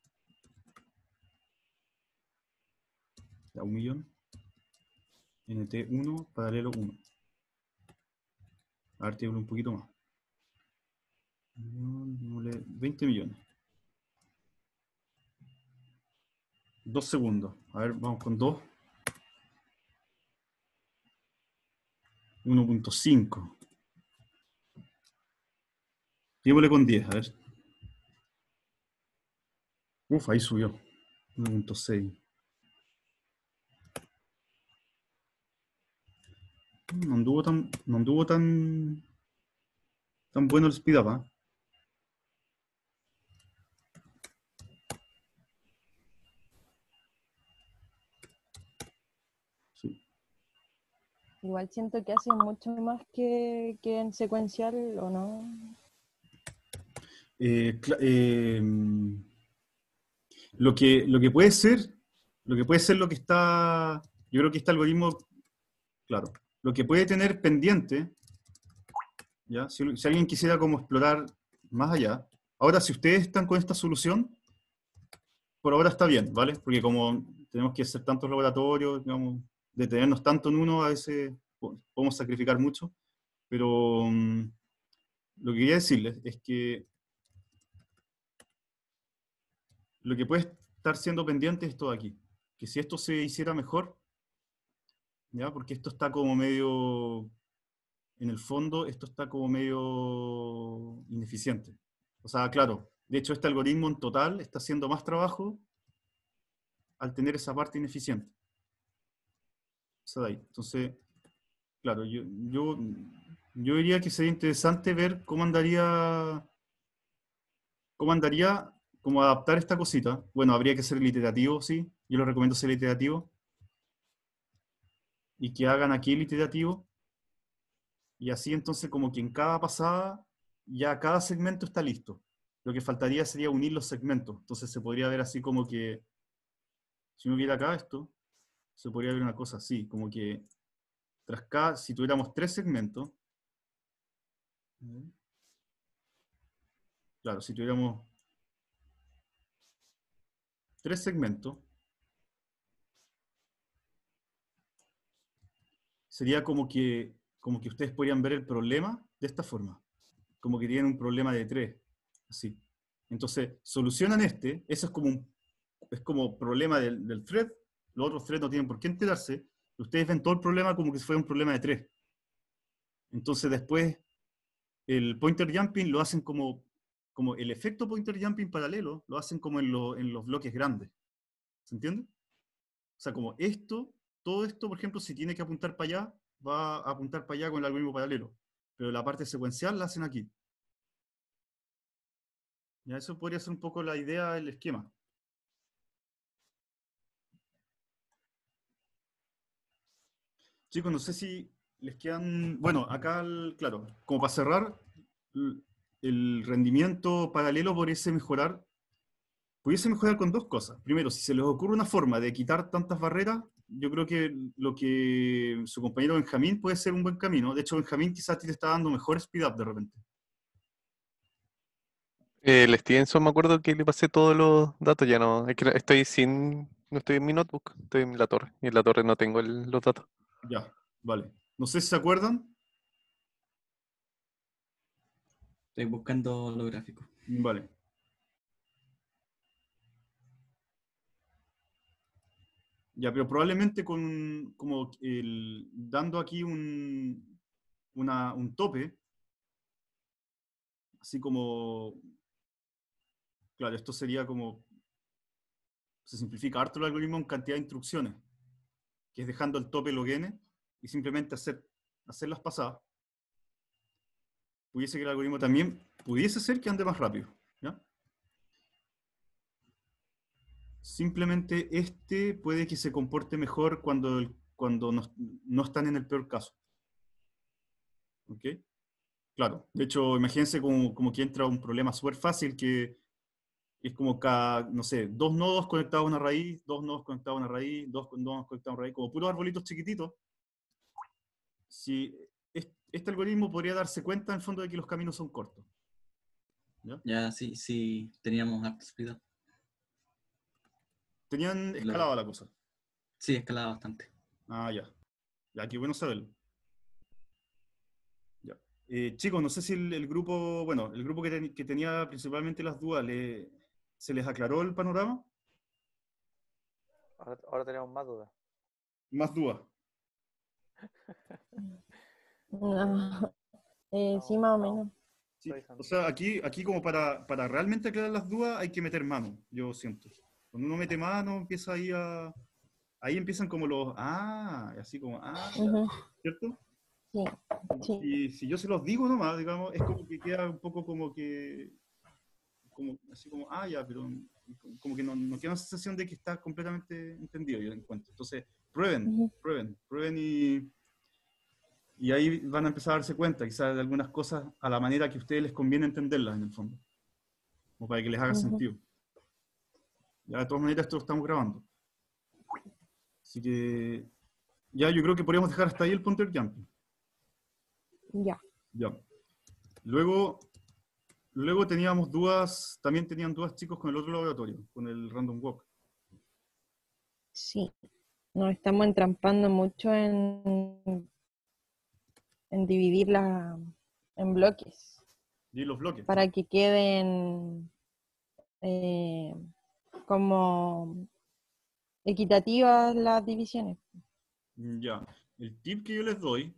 Ya, un millón. N T uno, paralelo uno. A ver, tirémoslo un poquito más. Démosle veinte millones. dos segundos. A ver, vamos con dos. uno punto cinco. Tirémosle con diez, a ver. Uf, ahí subió. uno punto seis. No anduvo tan, no anduvo tan, tan bueno el speed up, ¿eh? Sí. Igual siento que hace mucho más que, que en secuencial, ¿o no? Eh, cla- eh, lo que, lo que puede ser, lo que puede ser lo que está, yo creo que este algoritmo, claro, lo que puede tener pendiente ¿ya? Si, si alguien quisiera como explorar más allá. Ahora, si ustedes están con esta solución, por ahora está bien, ¿vale? Porque como tenemos que hacer tantos laboratorios, digamos, detenernos tanto en uno, a veces podemos sacrificar mucho. Pero um, lo que quería decirles es que lo que puede estar siendo pendiente es esto de aquí. Que si esto se hiciera mejor, ¿ya? Porque esto está como medio, en el fondo, esto está como medio ineficiente. O sea, claro, de hecho este algoritmo en total está haciendo más trabajo al tener esa parte ineficiente. Esa de ahí. Entonces, claro, yo, yo, yo diría que sería interesante ver cómo andaría, cómo andaría, cómo adaptar esta cosita. Bueno, habría que ser iterativo, sí. Yo les recomiendo ser iterativo. Y que hagan aquí el iterativo. Y así entonces como que en cada pasada ya cada segmento está listo. Lo que faltaría sería unir los segmentos. Entonces se podría ver así como que, si uno viera acá esto, se podría ver una cosa así, como que tras cada, si tuviéramos tres segmentos, claro, si tuviéramos tres segmentos, sería como que, como que ustedes podrían ver el problema de esta forma, como que tienen un problema de tres, así. Entonces, solucionan este, eso es como un es como problema del, del thread, los otros threads no tienen por qué enterarse, ustedes ven todo el problema como que si fuera un problema de tres. Entonces después el pointer jumping lo hacen como, como el efecto pointer jumping paralelo, lo hacen como en, lo, en los bloques grandes. ¿Se entiende? O sea, como esto, todo esto, por ejemplo, si tiene que apuntar para allá, va a apuntar para allá con el algoritmo paralelo. Pero la parte secuencial la hacen aquí. Ya, eso podría ser un poco la idea del esquema. Chicos, no sé si les quedan... Bueno, acá, el- claro, como para cerrar, el el rendimiento paralelo pudiese mejorar, pudiese mejorar con dos cosas. Primero, si se les ocurre una forma de quitar tantas barreras, yo creo que lo que su compañero Benjamín puede ser un buen camino. De hecho, Benjamín quizás te está dando mejor speed up de repente. Eh, el Stevenson me acuerdo que le pasé todos los datos, ya no, es que estoy sin, no estoy en mi notebook, estoy en la torre, y en la torre no tengo el- los datos. Ya, vale. No sé si se acuerdan. Estoy buscando los gráficos. Vale. Ya, pero probablemente con como el, dando aquí un, una, un tope, así como, claro, esto sería como, se simplifica harto el algoritmo en cantidad de instrucciones, que es dejando el tope log n y simplemente hacer, hacer las pasadas. Pudiese que el algoritmo también, pudiese ser que ande más rápido, ¿ya? Simplemente este puede que se comporte mejor cuando, el- cuando no, no están en el peor caso. ¿Ok? Claro, de hecho, imagínense como, como que entra un problema súper fácil que es como cada, no sé, dos nodos conectados a una raíz, dos nodos conectados a una raíz, dos nodos conectados a una raíz, como puros arbolitos chiquititos. Si es- este algoritmo podría darse cuenta en el fondo de que los caminos son cortos. ¿Ya? Ya sí, sí, teníamos harto speed up. Tenían Lo- escalada la cosa. Sí, escalaba bastante. Ah, ya. Ya, qué bueno saberlo. Ya. Eh, chicos, no sé si el, el grupo, bueno, el grupo que, ten- que tenía principalmente las dudas, le- ¿se les aclaró el panorama? Ahora, ahora tenemos más dudas. Más dudas. No, eh, No, sí, más o no. menos. Sí, Revisando. o sea, aquí, aquí como para, para realmente aclarar las dudas hay que meter mano, yo siento. Cuando uno mete mano, empieza ahí a... Ahí empiezan como los... Ah, así como... Ah, ya, Ujú, ¿cierto? sí, sí. Y si yo se los digo nomás, digamos, es como que queda un poco como que... Como, así como, ah, ya, pero... Como que no, no queda una sensación de que está completamente entendido, yo encuentro. Entonces, prueben, Ujú, prueben, prueben y... Y ahí van a empezar a darse cuenta, quizás, de algunas cosas a la manera que a ustedes les conviene entenderlas, en el fondo. Como para que les haga ujú. sentido. Ya, de todas maneras, esto lo estamos grabando. Así que, ya, yo creo que podríamos dejar hasta ahí el pointer jumping. Ya. Ya. Luego, luego teníamos dudas, también tenían dudas chicos con el otro laboratorio, con el Random Walk. Sí, nos estamos entrampando mucho en, en dividirla en bloques Y los bloques. para que queden eh, como equitativas las divisiones. Ya. El tip que yo les doy,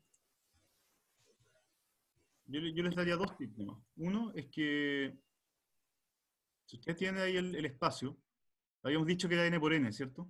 yo, le- yo les daría dos tips nomás. Uno es que si ustedes tienen ahí el, el espacio, habíamos dicho que era n por n, ¿cierto?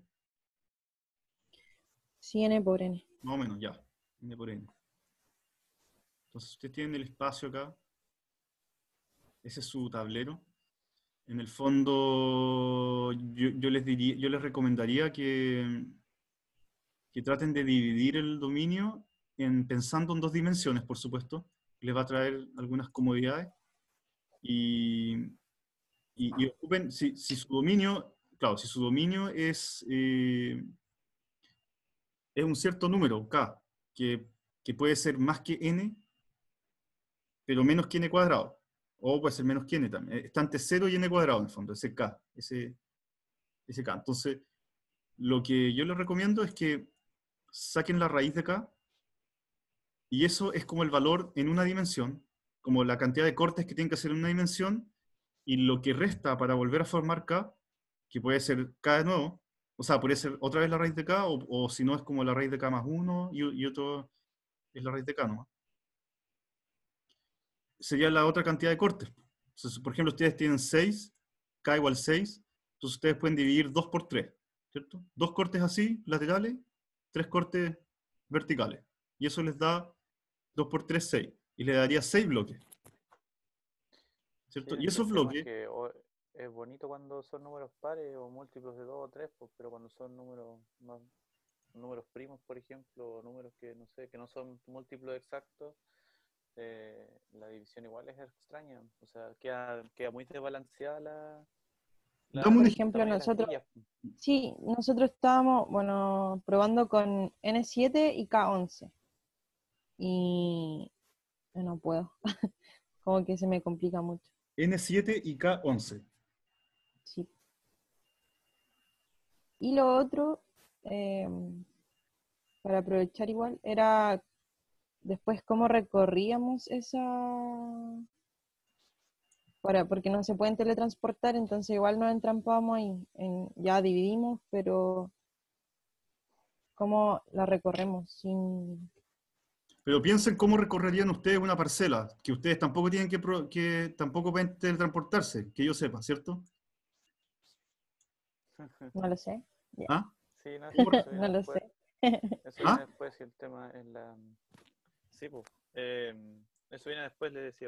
Sí, N por N. Más o menos, ya. N por n. Entonces ustedes tienen el espacio acá. Ese es su tablero. En el fondo, yo, yo les diría, yo les recomendaría que, que traten de dividir el dominio en, pensando en dos dimensiones, por supuesto. Les va a traer algunas comodidades. Y, y, y ocupen, si, si su dominio, claro, si su dominio es, eh, es un cierto número, K, que, que puede ser más que n, pero menos que n cuadrado. O puede ser menos que n también. Está entre cero y n cuadrado en el fondo, ese K, ese, ese K. Entonces, lo que yo les recomiendo es que saquen la raíz de K, y eso es como el valor en una dimensión, como la cantidad de cortes que tienen que hacer en una dimensión, y lo que resta para volver a formar K, que puede ser K de nuevo, o sea, puede ser otra vez la raíz de K, o, o si no es como la raíz de K más uno, y, y otro es la raíz de K nomás. Sería la otra cantidad de cortes. Entonces, por ejemplo, ustedes tienen seis, K igual seis, entonces ustedes pueden dividir dos por tres, ¿cierto? Dos cortes así, laterales, tres cortes verticales. Y eso les da dos por tres, seis. Y le daría seis bloques, Sí, ¿cierto? es Y que esos el tema es bloques, que o- es bonito cuando son números pares o múltiplos de dos o tres, pues, pero cuando son números más, números primos, por ejemplo, o números que no sé, que no son múltiplos exactos, eh, la división igual es extraña. O sea, queda, queda muy desbalanceada la, dame la- un Por el ejemplo. ejemplo, tamaño de las nosotros, grillas. sí, nosotros estábamos, bueno, probando con N siete y K once. Y no puedo, como que se me complica mucho. N siete y K once. Sí. Y lo otro, eh, para aprovechar igual, era después cómo recorríamos esa... Para, porque no se pueden teletransportar, entonces igual nos entrampamos y en, ya dividimos, pero cómo la recorremos sin... Pero piensen cómo recorrerían ustedes una parcela, que ustedes tampoco tienen que, pro- que tampoco pueden teletransportarse, que yo sepa, ¿cierto? No lo sé. Ya. ¿Ah? Sí, no, ¿Cómo re- eso No viene lo después. sé. Eso ¿Ah? viene después y el tema es la... Sí, pues. eh, eso viene después, le decía.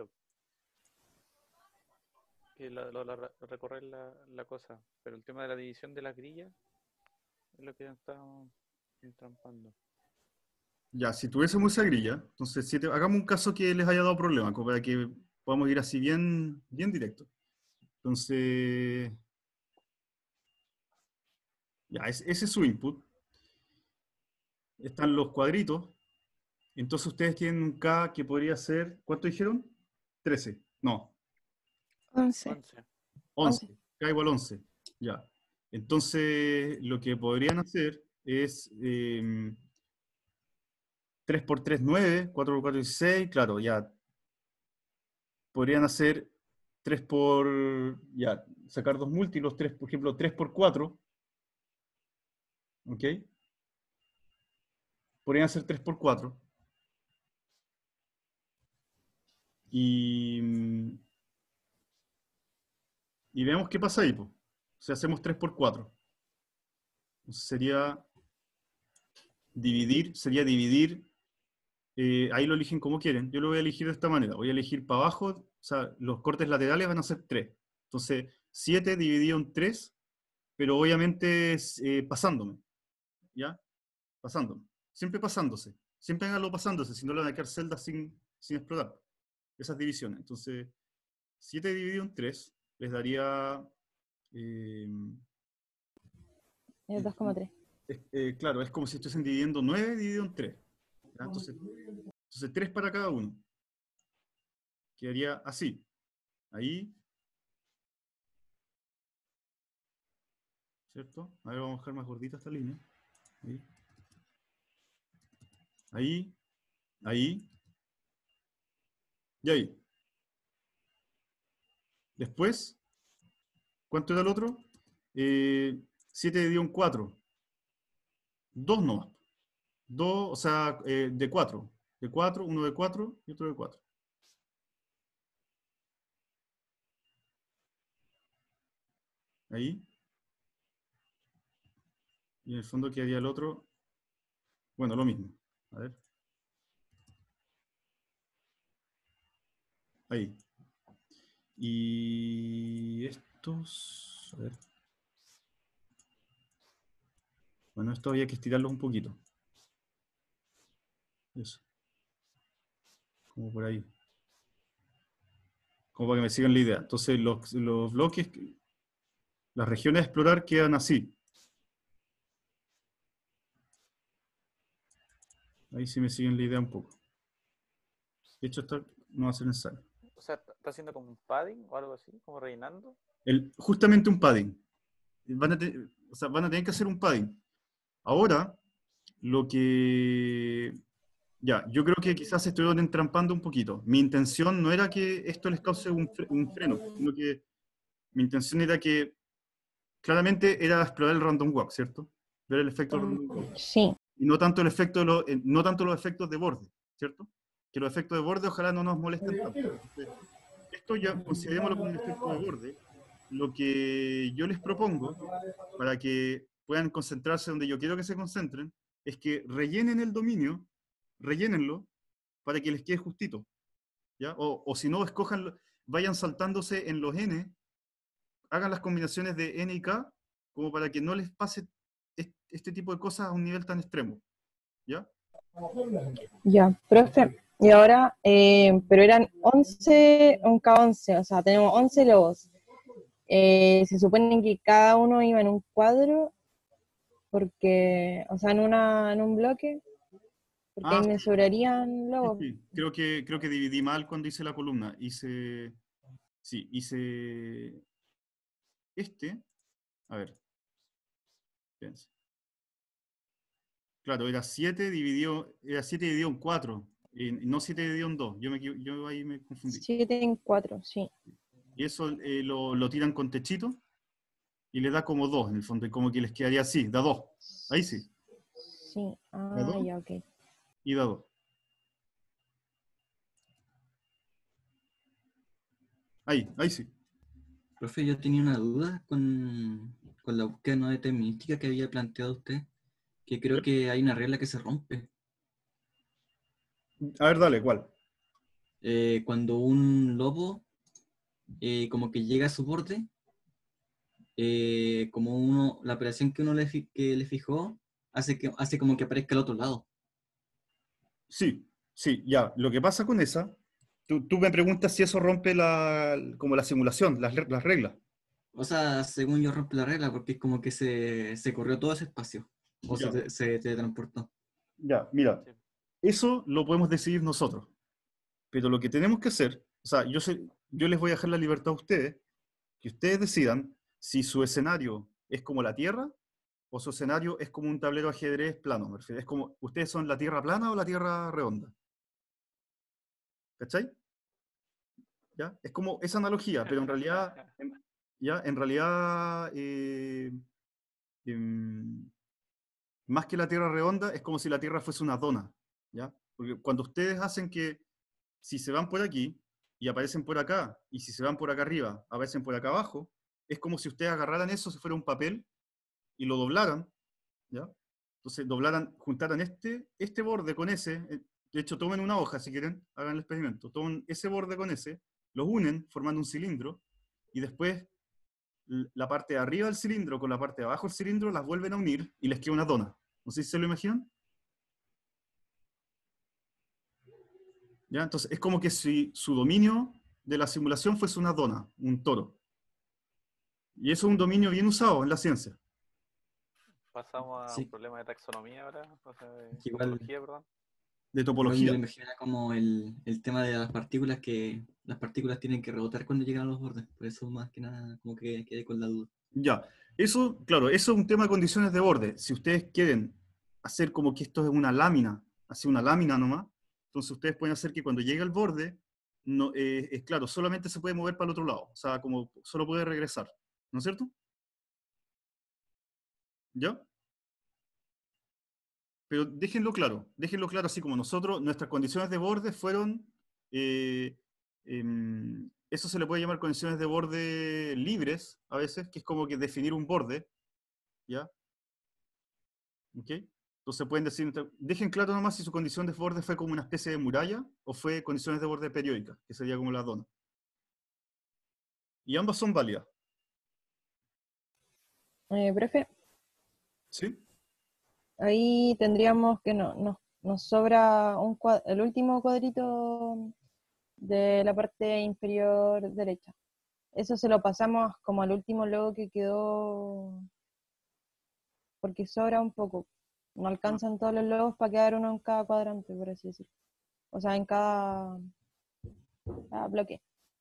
Que la, lo- la- recorrer la, la cosa. Pero el tema de la división de las grillas es lo que estamos entrampando. Ya, si tuviésemos esa grilla, entonces si te- hagamos un caso que les haya dado problema, como para que podamos ir así bien, bien directo. Entonces, ya, es- ese es su input. Están los cuadritos. Entonces ustedes tienen un K que podría ser, ¿cuánto dijeron? trece. No, once. once. once. K igual once. Ya. Entonces, lo que podrían hacer es eh, tres por tres, nueve, cuatro por cuatro, dieciséis. Claro, ya. Podrían hacer tres por, ya, sacar dos múltiplos, tres, por ejemplo, tres por cuatro. ¿Ok? Podrían hacer tres por cuatro. Y, y veamos qué pasa ahí, pues. Si hacemos tres por cuatro. Sería dividir, sería dividir, eh, ahí lo eligen como quieren. Yo lo voy a elegir de esta manera. Voy a elegir para abajo, o sea, los cortes laterales van a ser tres. Entonces, siete dividido en tres, pero obviamente eh, pasándome. ¿Ya? Pasándome. Siempre pasándose. Siempre háganlo pasándose, si no le van a quedar celdas sin, sin explotar. Esas divisiones. Entonces, siete dividido en tres les daría... eh, Es dos coma tres. es- eh, claro, es como si estuviesen dividiendo nueve dividido en tres. ¿Ya? Entonces, entonces tres para cada uno. ¿Ok? quedaría así. Ahí. ¿Cierto? A ver, vamos a dejar más gordita esta línea. Ahí. Ahí. Ahí. Y ahí. Después, ¿cuánto era el otro? Eh, siete dividido en cuatro. dos nomás. dos, o sea, eh, de cuatro. De cuatro, uno de cuatro y otro de cuatro. Ahí. Y en el fondo quedaría el otro. Bueno, lo mismo. A ver. Ahí. Y estos. A ver. Bueno, esto había que estirarlos un poquito. Eso. Como por ahí. Como para que me sigan la idea. Entonces, los, los bloques, las regiones a explorar quedan así. Ahí sí me siguen la idea un poco. De hecho, esto no va a ser necesario. O sea, ¿está haciendo como un padding o algo así? ¿Como rellenando? El, justamente un padding. Van a, te, o sea, van a tener que hacer un padding. Ahora, lo que... Ya, yo creo que quizás se estuvieron entrampando un poquito. Mi intención no era que esto les cause un, fre un freno, sino que mi intención era que claramente era explorar el random walk, ¿cierto? Ver el efecto del random walk. Sí. Y no tanto, el efecto de lo, eh, no tanto los efectos de borde, ¿cierto? Que los efectos de borde ojalá no nos molesten tanto. Entonces, esto ya considerémoslo como un efecto de borde. Lo que yo les propongo, para que puedan concentrarse donde yo quiero que se concentren, es que rellenen el dominio, rellénenlo, para que les quede justito. ¿Ya? O, o si no, escojan, vayan saltándose en los n, hagan las combinaciones de n y k, como para que no les pase este tipo de cosas a un nivel tan extremo. ¿Ya? Ya, profe. Y ahora, eh, pero eran once, un K once, o sea, tenemos once lobos. Eh, se supone que cada uno iba en un cuadro, porque, o sea, en, una, en un bloque, porque Ah, ahí me sí, sobrarían sí, lobos. sí. Creo que, creo que dividí mal cuando hice la columna. Hice, sí, hice este. A ver, fíjense. Claro, era siete dividido, era siete dividido en cuatro, y no siete dividido en dos. Yo, me, equivo- yo ahí me confundí. siete en cuatro, sí. Y eso eh, lo, lo tiran con techito y le da como dos en el fondo, y como que les quedaría así, da dos. Ahí sí, Sí, da ah, dos ya, ok. y da dos. Ahí, ahí sí. Profe, yo tenía una duda con, con la búsqueda no determinística que había planteado usted, que creo que hay una regla que se rompe. A ver, dale, ¿cuál? Eh, cuando un lobo eh, como que llega a su borde, eh, como uno, la operación que uno le, fi- que le fijó hace, que, hace como que aparezca al otro lado. Sí, sí, ya. Lo que pasa con esa, tú, tú me preguntas si eso rompe la, como la simulación, las, re- las reglas. O sea, según yo rompe la regla porque es como que se, se corrió todo ese espacio o se, Ya, te- se teletransportó. ya, mira, Sí. eso lo podemos decidir nosotros. Pero lo que tenemos que hacer, o sea, yo, sé, yo les voy a dejar la libertad a ustedes, que ustedes decidan si su escenario es como la Tierra o su escenario es como un tablero de ajedrez plano. Me refiero. Es como, ¿ustedes son la Tierra plana o la Tierra redonda? ¿Cachai? ¿Ya? Es como esa analogía, pero en realidad, en, ya, en realidad, eh, em, más que la Tierra redonda, es como si la Tierra fuese una dona, ¿ya? Porque cuando ustedes hacen que, si se van por aquí y aparecen por acá, y si se van por acá arriba, aparecen por acá abajo, es como si ustedes agarraran eso si fuera un papel y lo doblaran, ¿ya? Entonces doblaran, juntaran este, este borde con ese, eh, de hecho tomen una hoja si quieren, hagan el experimento, tomen ese borde con ese, los unen formando un cilindro, y después l- la parte de arriba del cilindro con la parte de abajo del cilindro las vuelven a unir y les queda una dona. No sé si se lo imaginan. ¿Ya? Entonces es como que si su dominio de la simulación fuese una dona, un toro. Y eso es un dominio bien usado en la ciencia. Pasamos a un Sí, problema de taxonomía ahora, o sea, de igual topología, perdón. de No, yo topología. lo imaginaba como el, el tema de las partículas, que las partículas tienen que rebotar cuando llegan a los bordes. Por eso más que nada como que quedé con la duda. Ya, eso, claro, eso es un tema de condiciones de borde. Si ustedes quieren hacer como que esto es una lámina, así una lámina nomás, entonces ustedes pueden hacer que cuando llegue al borde, no, eh, es claro, solamente se puede mover para el otro lado, o sea, como solo puede regresar, ¿no es cierto? ¿Ya? Pero déjenlo claro, déjenlo claro, así como nosotros, nuestras condiciones de borde fueron, eh, em, eso se le puede llamar condiciones de borde libres, a veces, que es como que definir un borde, ¿ya? ¿Ok? Entonces pueden decir, dejen claro nomás si su condición de borde fue como una especie de muralla o fue condiciones de borde periódicas, que sería como la dona. Y ambas son válidas. Eh, profe, ¿Sí? ahí tendríamos que no, nos, nos sobra un cua- el último cuadrito de la parte inferior derecha. Eso se lo pasamos como al último logo que quedó, porque sobra un poco. No alcanzan todos los logos para quedar uno en cada cuadrante, por así decirlo. O sea, en cada, cada bloque.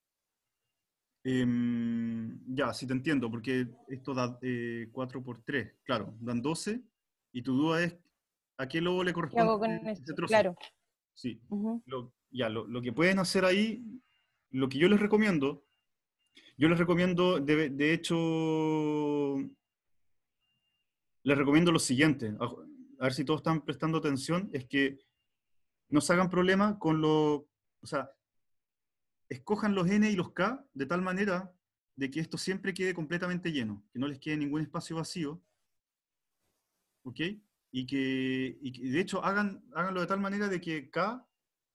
Em, ya, sí te entiendo, porque esto da eh, cuatro por tres, claro, dan doce, y tu duda es, ¿a qué logo le ¿Qué hago corresponde con ese esto? trozo? Claro. Sí. Ujú. Lo, ya, lo, lo que pueden hacer ahí, lo que yo les recomiendo, yo les recomiendo, de, de hecho, les recomiendo lo siguiente, a, a ver si todos están prestando atención, es que no se hagan problema con lo, o sea, escojan los N y los K de tal manera de que esto siempre quede completamente lleno, que no les quede ningún espacio vacío, ¿ok? Y que, y que de hecho hagan, háganlo de tal manera de que K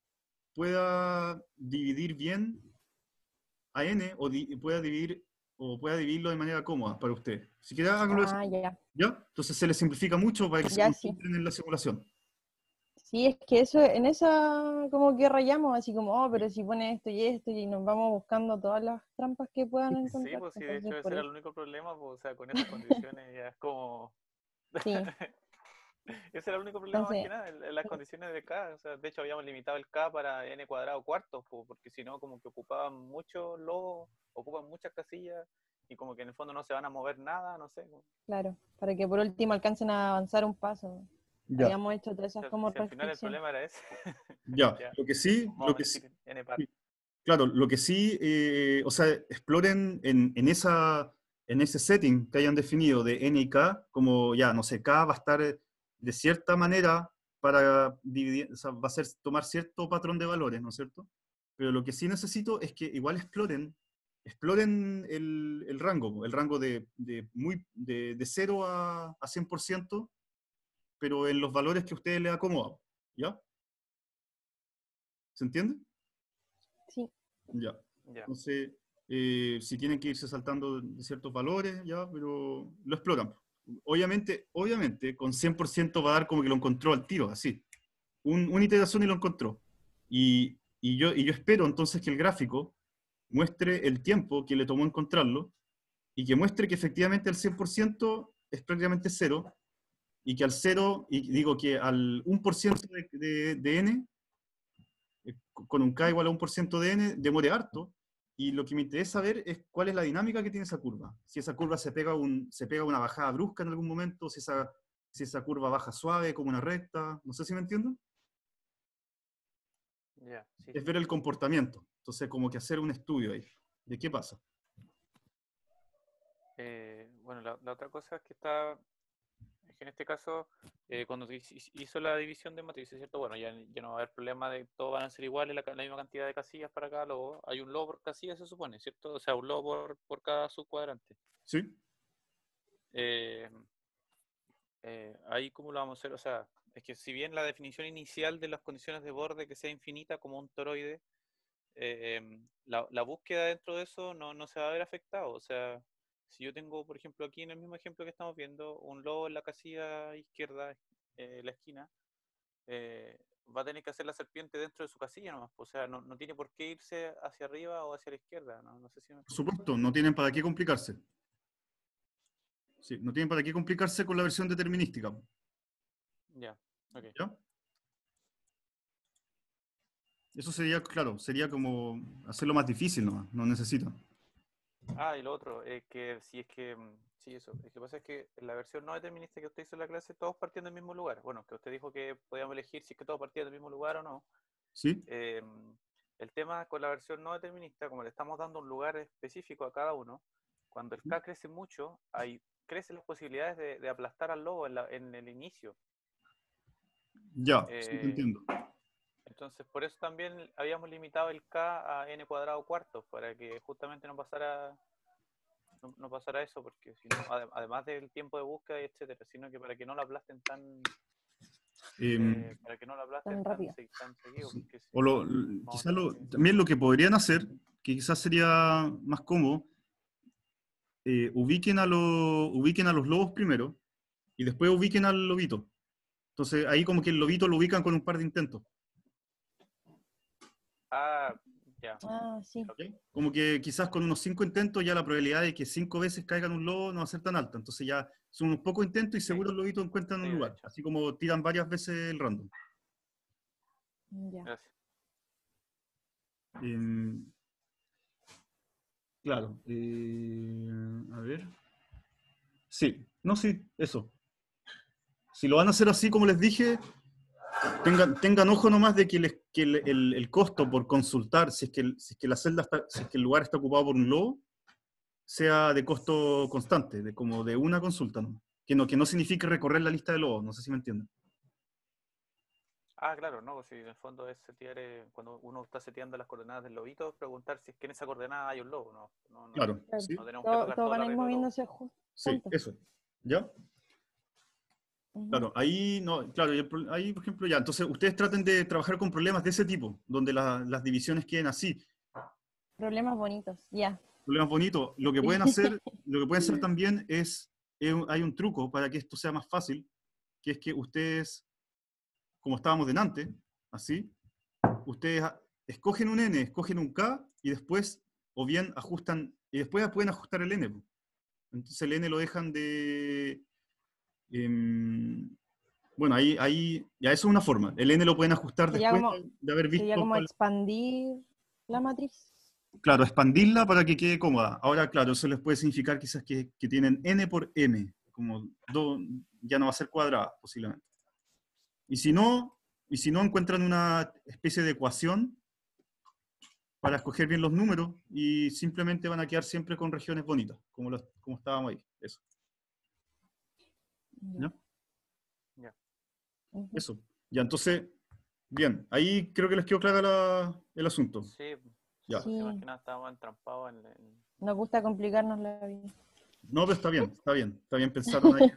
pueda dividir bien a N o di, pueda dividir o pueda dividirlo de manera cómoda para usted. Si quiere, háganlo de esa Ah, forma, ya. ¿ya? Entonces se les simplifica mucho para que se Ya sí. concentren en la simulación. Sí, es que eso, en esa como que rayamos, así como, oh, pero si pone esto y esto, y nos vamos buscando todas las trampas que puedan Sí, encontrar. pues sí, de Entonces, hecho ese por era el eso. único problema, pues, o sea, con esas condiciones ya es como... Sí. Ese era el único problema más que Entonces, nada, en, en las condiciones de K. O sea, de hecho habíamos limitado el K para n cuadrado cuartos, po, porque si no, como que ocupaban muchos logos, ocupan muchas casillas, y como que en el fondo no se van a mover nada, no sé. po. claro, para que por último alcancen a avanzar un paso. Ya, Habíamos hecho todas esas Si al, como si al final el restricciones. problema era ese, ya. ya, Lo que sí, vamos lo a que sí, mentir n par. claro, lo que sí, eh, o sea, exploren en, en, esa, en ese setting que hayan definido de N y K, como ya, no sé, K va a estar eh, de cierta manera para dividir, o sea, va a ser tomar cierto patrón de valores, ¿no es cierto? Pero lo que sí necesito es que igual exploren, exploren el, el rango, el rango de, de, muy, de, de cero a, a cien por ciento, pero en los valores que a ustedes les acomodan, ¿ya? ¿Se entiende? Sí, Ya. Ya, Entonces, eh, si tienen que irse saltando de ciertos valores, ya, pero lo exploran. Obviamente, obviamente, con cien por ciento va a dar como que lo encontró al tiro, así. Un, una iteración y lo encontró. Y, y, yo, y yo espero entonces que el gráfico muestre el tiempo que le tomó encontrarlo y que muestre que efectivamente el cien por ciento es prácticamente cero y que al cero, y digo que al uno por ciento de, de, de n eh, con un K igual a uno por ciento de n, demore harto, y lo que me interesa ver es cuál es la dinámica que tiene esa curva. Si esa curva se pega, un, se pega una bajada brusca en algún momento, si esa, si esa curva baja suave como una recta, no sé si me entienden. ya, sí, Es sí. ver el comportamiento. Entonces, como que hacer un estudio ahí, de qué pasa. Eh, bueno, la, la otra cosa es que está, es que en este caso, eh, cuando se hiz- hizo la división de matrices, ¿cierto? Bueno, ya, ya no va a haber problema de que todos van a ser iguales, la, ca- la misma cantidad de casillas para cada logo. Hay un logo por casilla, se supone, ¿cierto? O sea, un logo por, por cada subcuadrante. ¿Sí? Eh, eh, ahí cómo lo vamos a hacer, o sea, es que si bien la definición inicial de las condiciones de borde que sea infinita como un toroide, eh, la, la búsqueda dentro de eso no, no se va a ver afectado. O sea, si yo tengo, por ejemplo, aquí en el mismo ejemplo que estamos viendo, un logo en la casilla izquierda, eh, la esquina, eh, va a tener que hacer la serpiente dentro de su casilla nomás. O sea, no, no tiene por qué irse hacia arriba o hacia la izquierda. No, no sé si me Por explico. supuesto, no tienen para qué complicarse. Sí, no tienen para qué complicarse con la versión determinística. Ya, ok. ¿Ya? Eso sería, claro, sería como hacerlo más difícil nomás, no necesita. Ah, y lo otro, es que si es que, mm, sí, eso, es que pasa es que en la versión no determinista que usted hizo en la clase, todos partían del mismo lugar. Bueno, que usted dijo que podíamos elegir si es que todos partían del mismo lugar o no. ¿Sí? Eh, el tema con la versión no determinista, como le estamos dando un lugar específico a cada uno, cuando el K crece mucho, hay, crecen las posibilidades de, de aplastar al lobo en, la, en el inicio. Ya, sí, te Eh, entiendo. entonces, por eso también habíamos limitado el K a n cuadrado cuarto, para que justamente no pasara, no, no pasara eso, porque si no, ade- además del tiempo de búsqueda, y etcétera, sino que para que no lo aplasten tan, Em, eh, para que no lo aplasten Tan tan, rápido. se- tan seguido, sí. porque si O no, lo, vamos a quizás tener lo, que... también lo que podrían hacer, que quizás sería más cómodo, eh, ubiquen, a lo- ubiquen a los lobos primero y después ubiquen al lobito. Entonces ahí como que el lobito lo ubican con un par de intentos. Ah, ya. Ah, sí. ¿Ok? Como que quizás con unos cinco intentos ya la probabilidad de que cinco veces caigan un lobo no va a ser tan alta. Entonces ya son unos pocos intentos y Sí, seguro el lobito encuentran sí, un de lugar. hecho. Así como tiran varias veces el random. Ya. Gracias. Em, claro. eh, a ver. Sí, no, sí, eso. Si lo van a hacer así como les dije, tengan, tengan ojo nomás de que, les- que el, el- el costo por consultar si es, que, el- si es que la celda está, si es que el lugar está ocupado por un lobo, sea de costo constante, de como de una consulta, ¿no? Que no, que no signifique recorrer la lista de lobos, no sé si me entienden. Ah, claro, no, pues si en el fondo es setear, eh, cuando uno está seteando las coordenadas del lobito, preguntar si es que en esa coordenada hay un lobo, no, no, no, Claro, Claro. sí, no tenemos que Todo- tocar Todos todo el van a ir arreglo de lobo. moviéndose ju- sí, juntos. eso. ¿Ya? Ujú. Claro, ahí, no, claro, y el pro- ahí, por ejemplo, ya, entonces ustedes traten de trabajar con problemas de ese tipo, donde la- las divisiones queden así. Problemas bonitos, ya. Problemas bonitos. Lo que pueden hacer, lo que pueden hacer también es, es un- hay un truco para que esto sea más fácil, que es que ustedes, como estábamos delante, así, ustedes a- escogen un n, escogen un k, y después, o bien ajustan, y después pueden ajustar el n, po. Entonces el n lo dejan de... em, bueno, ahí, ahí, ya eso es una forma. El n lo pueden ajustar Sería después como, de, de haber sería visto como cuál... expandir la matriz. Claro, expandirla para que quede cómoda. Ahora, claro, eso les puede significar quizás que, que tienen n por m, como do- ya no va a ser cuadrada, posiblemente. Y si no, y si no encuentran una especie de ecuación para escoger bien los números y simplemente van a quedar siempre con regiones bonitas, como, las- como estábamos ahí. Eso. Ya. ¿Ya? Ya. Ujú. Eso. Ya, entonces, bien, ahí creo que les quedó claro la- el asunto. Sí, Ya. sí, Sí. más que nada estábamos entrampados en, en- Nos gusta complicarnos la vida. No, pero está bien, está bien. Está bien pensaron ahí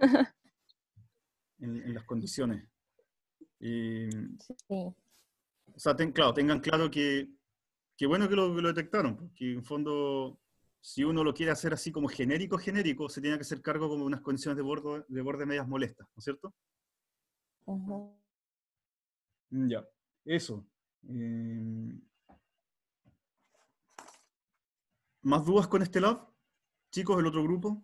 en, en las condiciones. Y, Sí. o sea, ten- claro, tengan claro que, que bueno que lo, que lo detectaron, porque en fondo, si uno lo quiere hacer así como genérico, genérico, se tiene que hacer cargo como de unas condiciones de borde, de borde medias molestas, ¿no es cierto? Ujú. Mm, ya, eso. Eh, ¿Más dudas con este lab? Chicos, del otro grupo.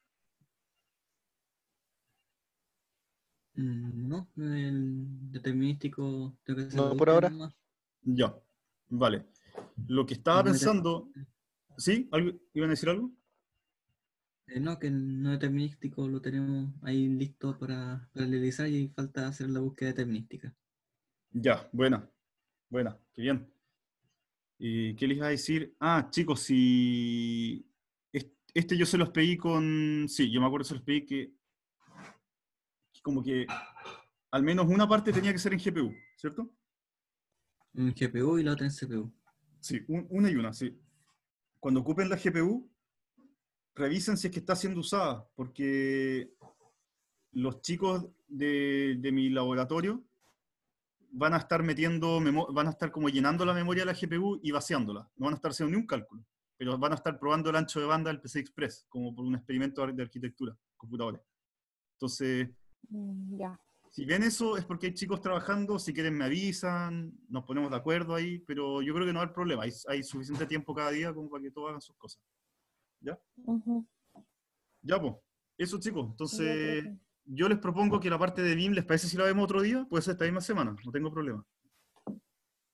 Mm, No, el determinístico tengo que hacer la No por búsqueda ahora. nomás. Ya, vale. Lo que estaba El no deter- pensando... ¿Sí? ¿Algo- ¿Iban a decir algo? eh, no, que el no determinístico lo tenemos ahí listo para paralelizar y falta hacer la búsqueda determinística. Ya, buena, buena, qué bien. ¿Y qué les iba a decir? Ah, chicos, si... es- Este yo se los pedí con... Sí, yo me acuerdo se los pedí que... Como que al menos una parte tenía que ser en G P U, ¿cierto? Un G P U y la otra en C P U. Sí, un- una y una, sí. Cuando ocupen la G P U, revisen si es que está siendo usada, porque los chicos de, de mi laboratorio van a estar metiendo, memo- van a estar como llenando la memoria de la G P U y vaciándola. No van a estar haciendo ni un cálculo, pero van a estar probando el ancho de banda del P C I Express, como por un experimento de arquitectura, computadores. Entonces, Mm, Ya. si ven eso es porque hay chicos trabajando, si quieren me avisan, nos ponemos de acuerdo ahí, pero yo creo que no va a haber problema, hay, hay suficiente tiempo cada día como para que todos hagan sus cosas. ¿Ya? Ujú. Ya, pues. Eso, chicos. Ya, Entonces, profe. yo les propongo que la parte de B I M, ¿les parece si la vemos otro día? Puede ser esta misma semana, no tengo problema.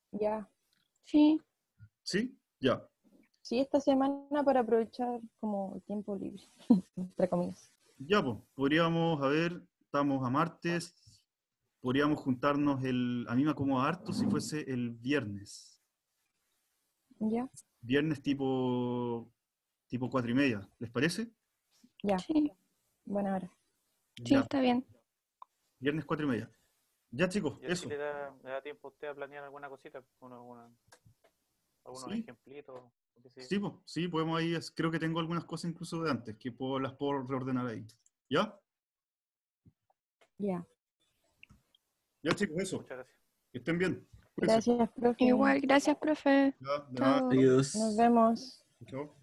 Ya. Sí. ¿Sí? Ya. Sí, esta semana para aprovechar como el tiempo libre, entre comillas. Ya, pues, podríamos, a ver, estamos a martes, podríamos juntarnos el, a mí me acomoda harto si fuese el viernes. Ya, Viernes tipo, tipo cuatro y media, ¿les parece? ya, Sí, buena hora. sí, Ya, está bien. viernes cuatro y media. Ya, chicos, Y así eso. le da, le da tiempo a usted a planear alguna cosita, uno- alguna- algunos Sí. ejemplitos. qué sé yo. Sí, pues, sí, podemos ahí, es- creo que tengo algunas cosas incluso de antes, que puedo, las puedo reordenar ahí. ¿Ya? Ya. Ya, chicos, eso. Muchas gracias. Que estén bien. Cuídense. Gracias, profe. Igual, gracias, profe. Ya, de nada. Chao. Nos Adiós. vemos. Chao.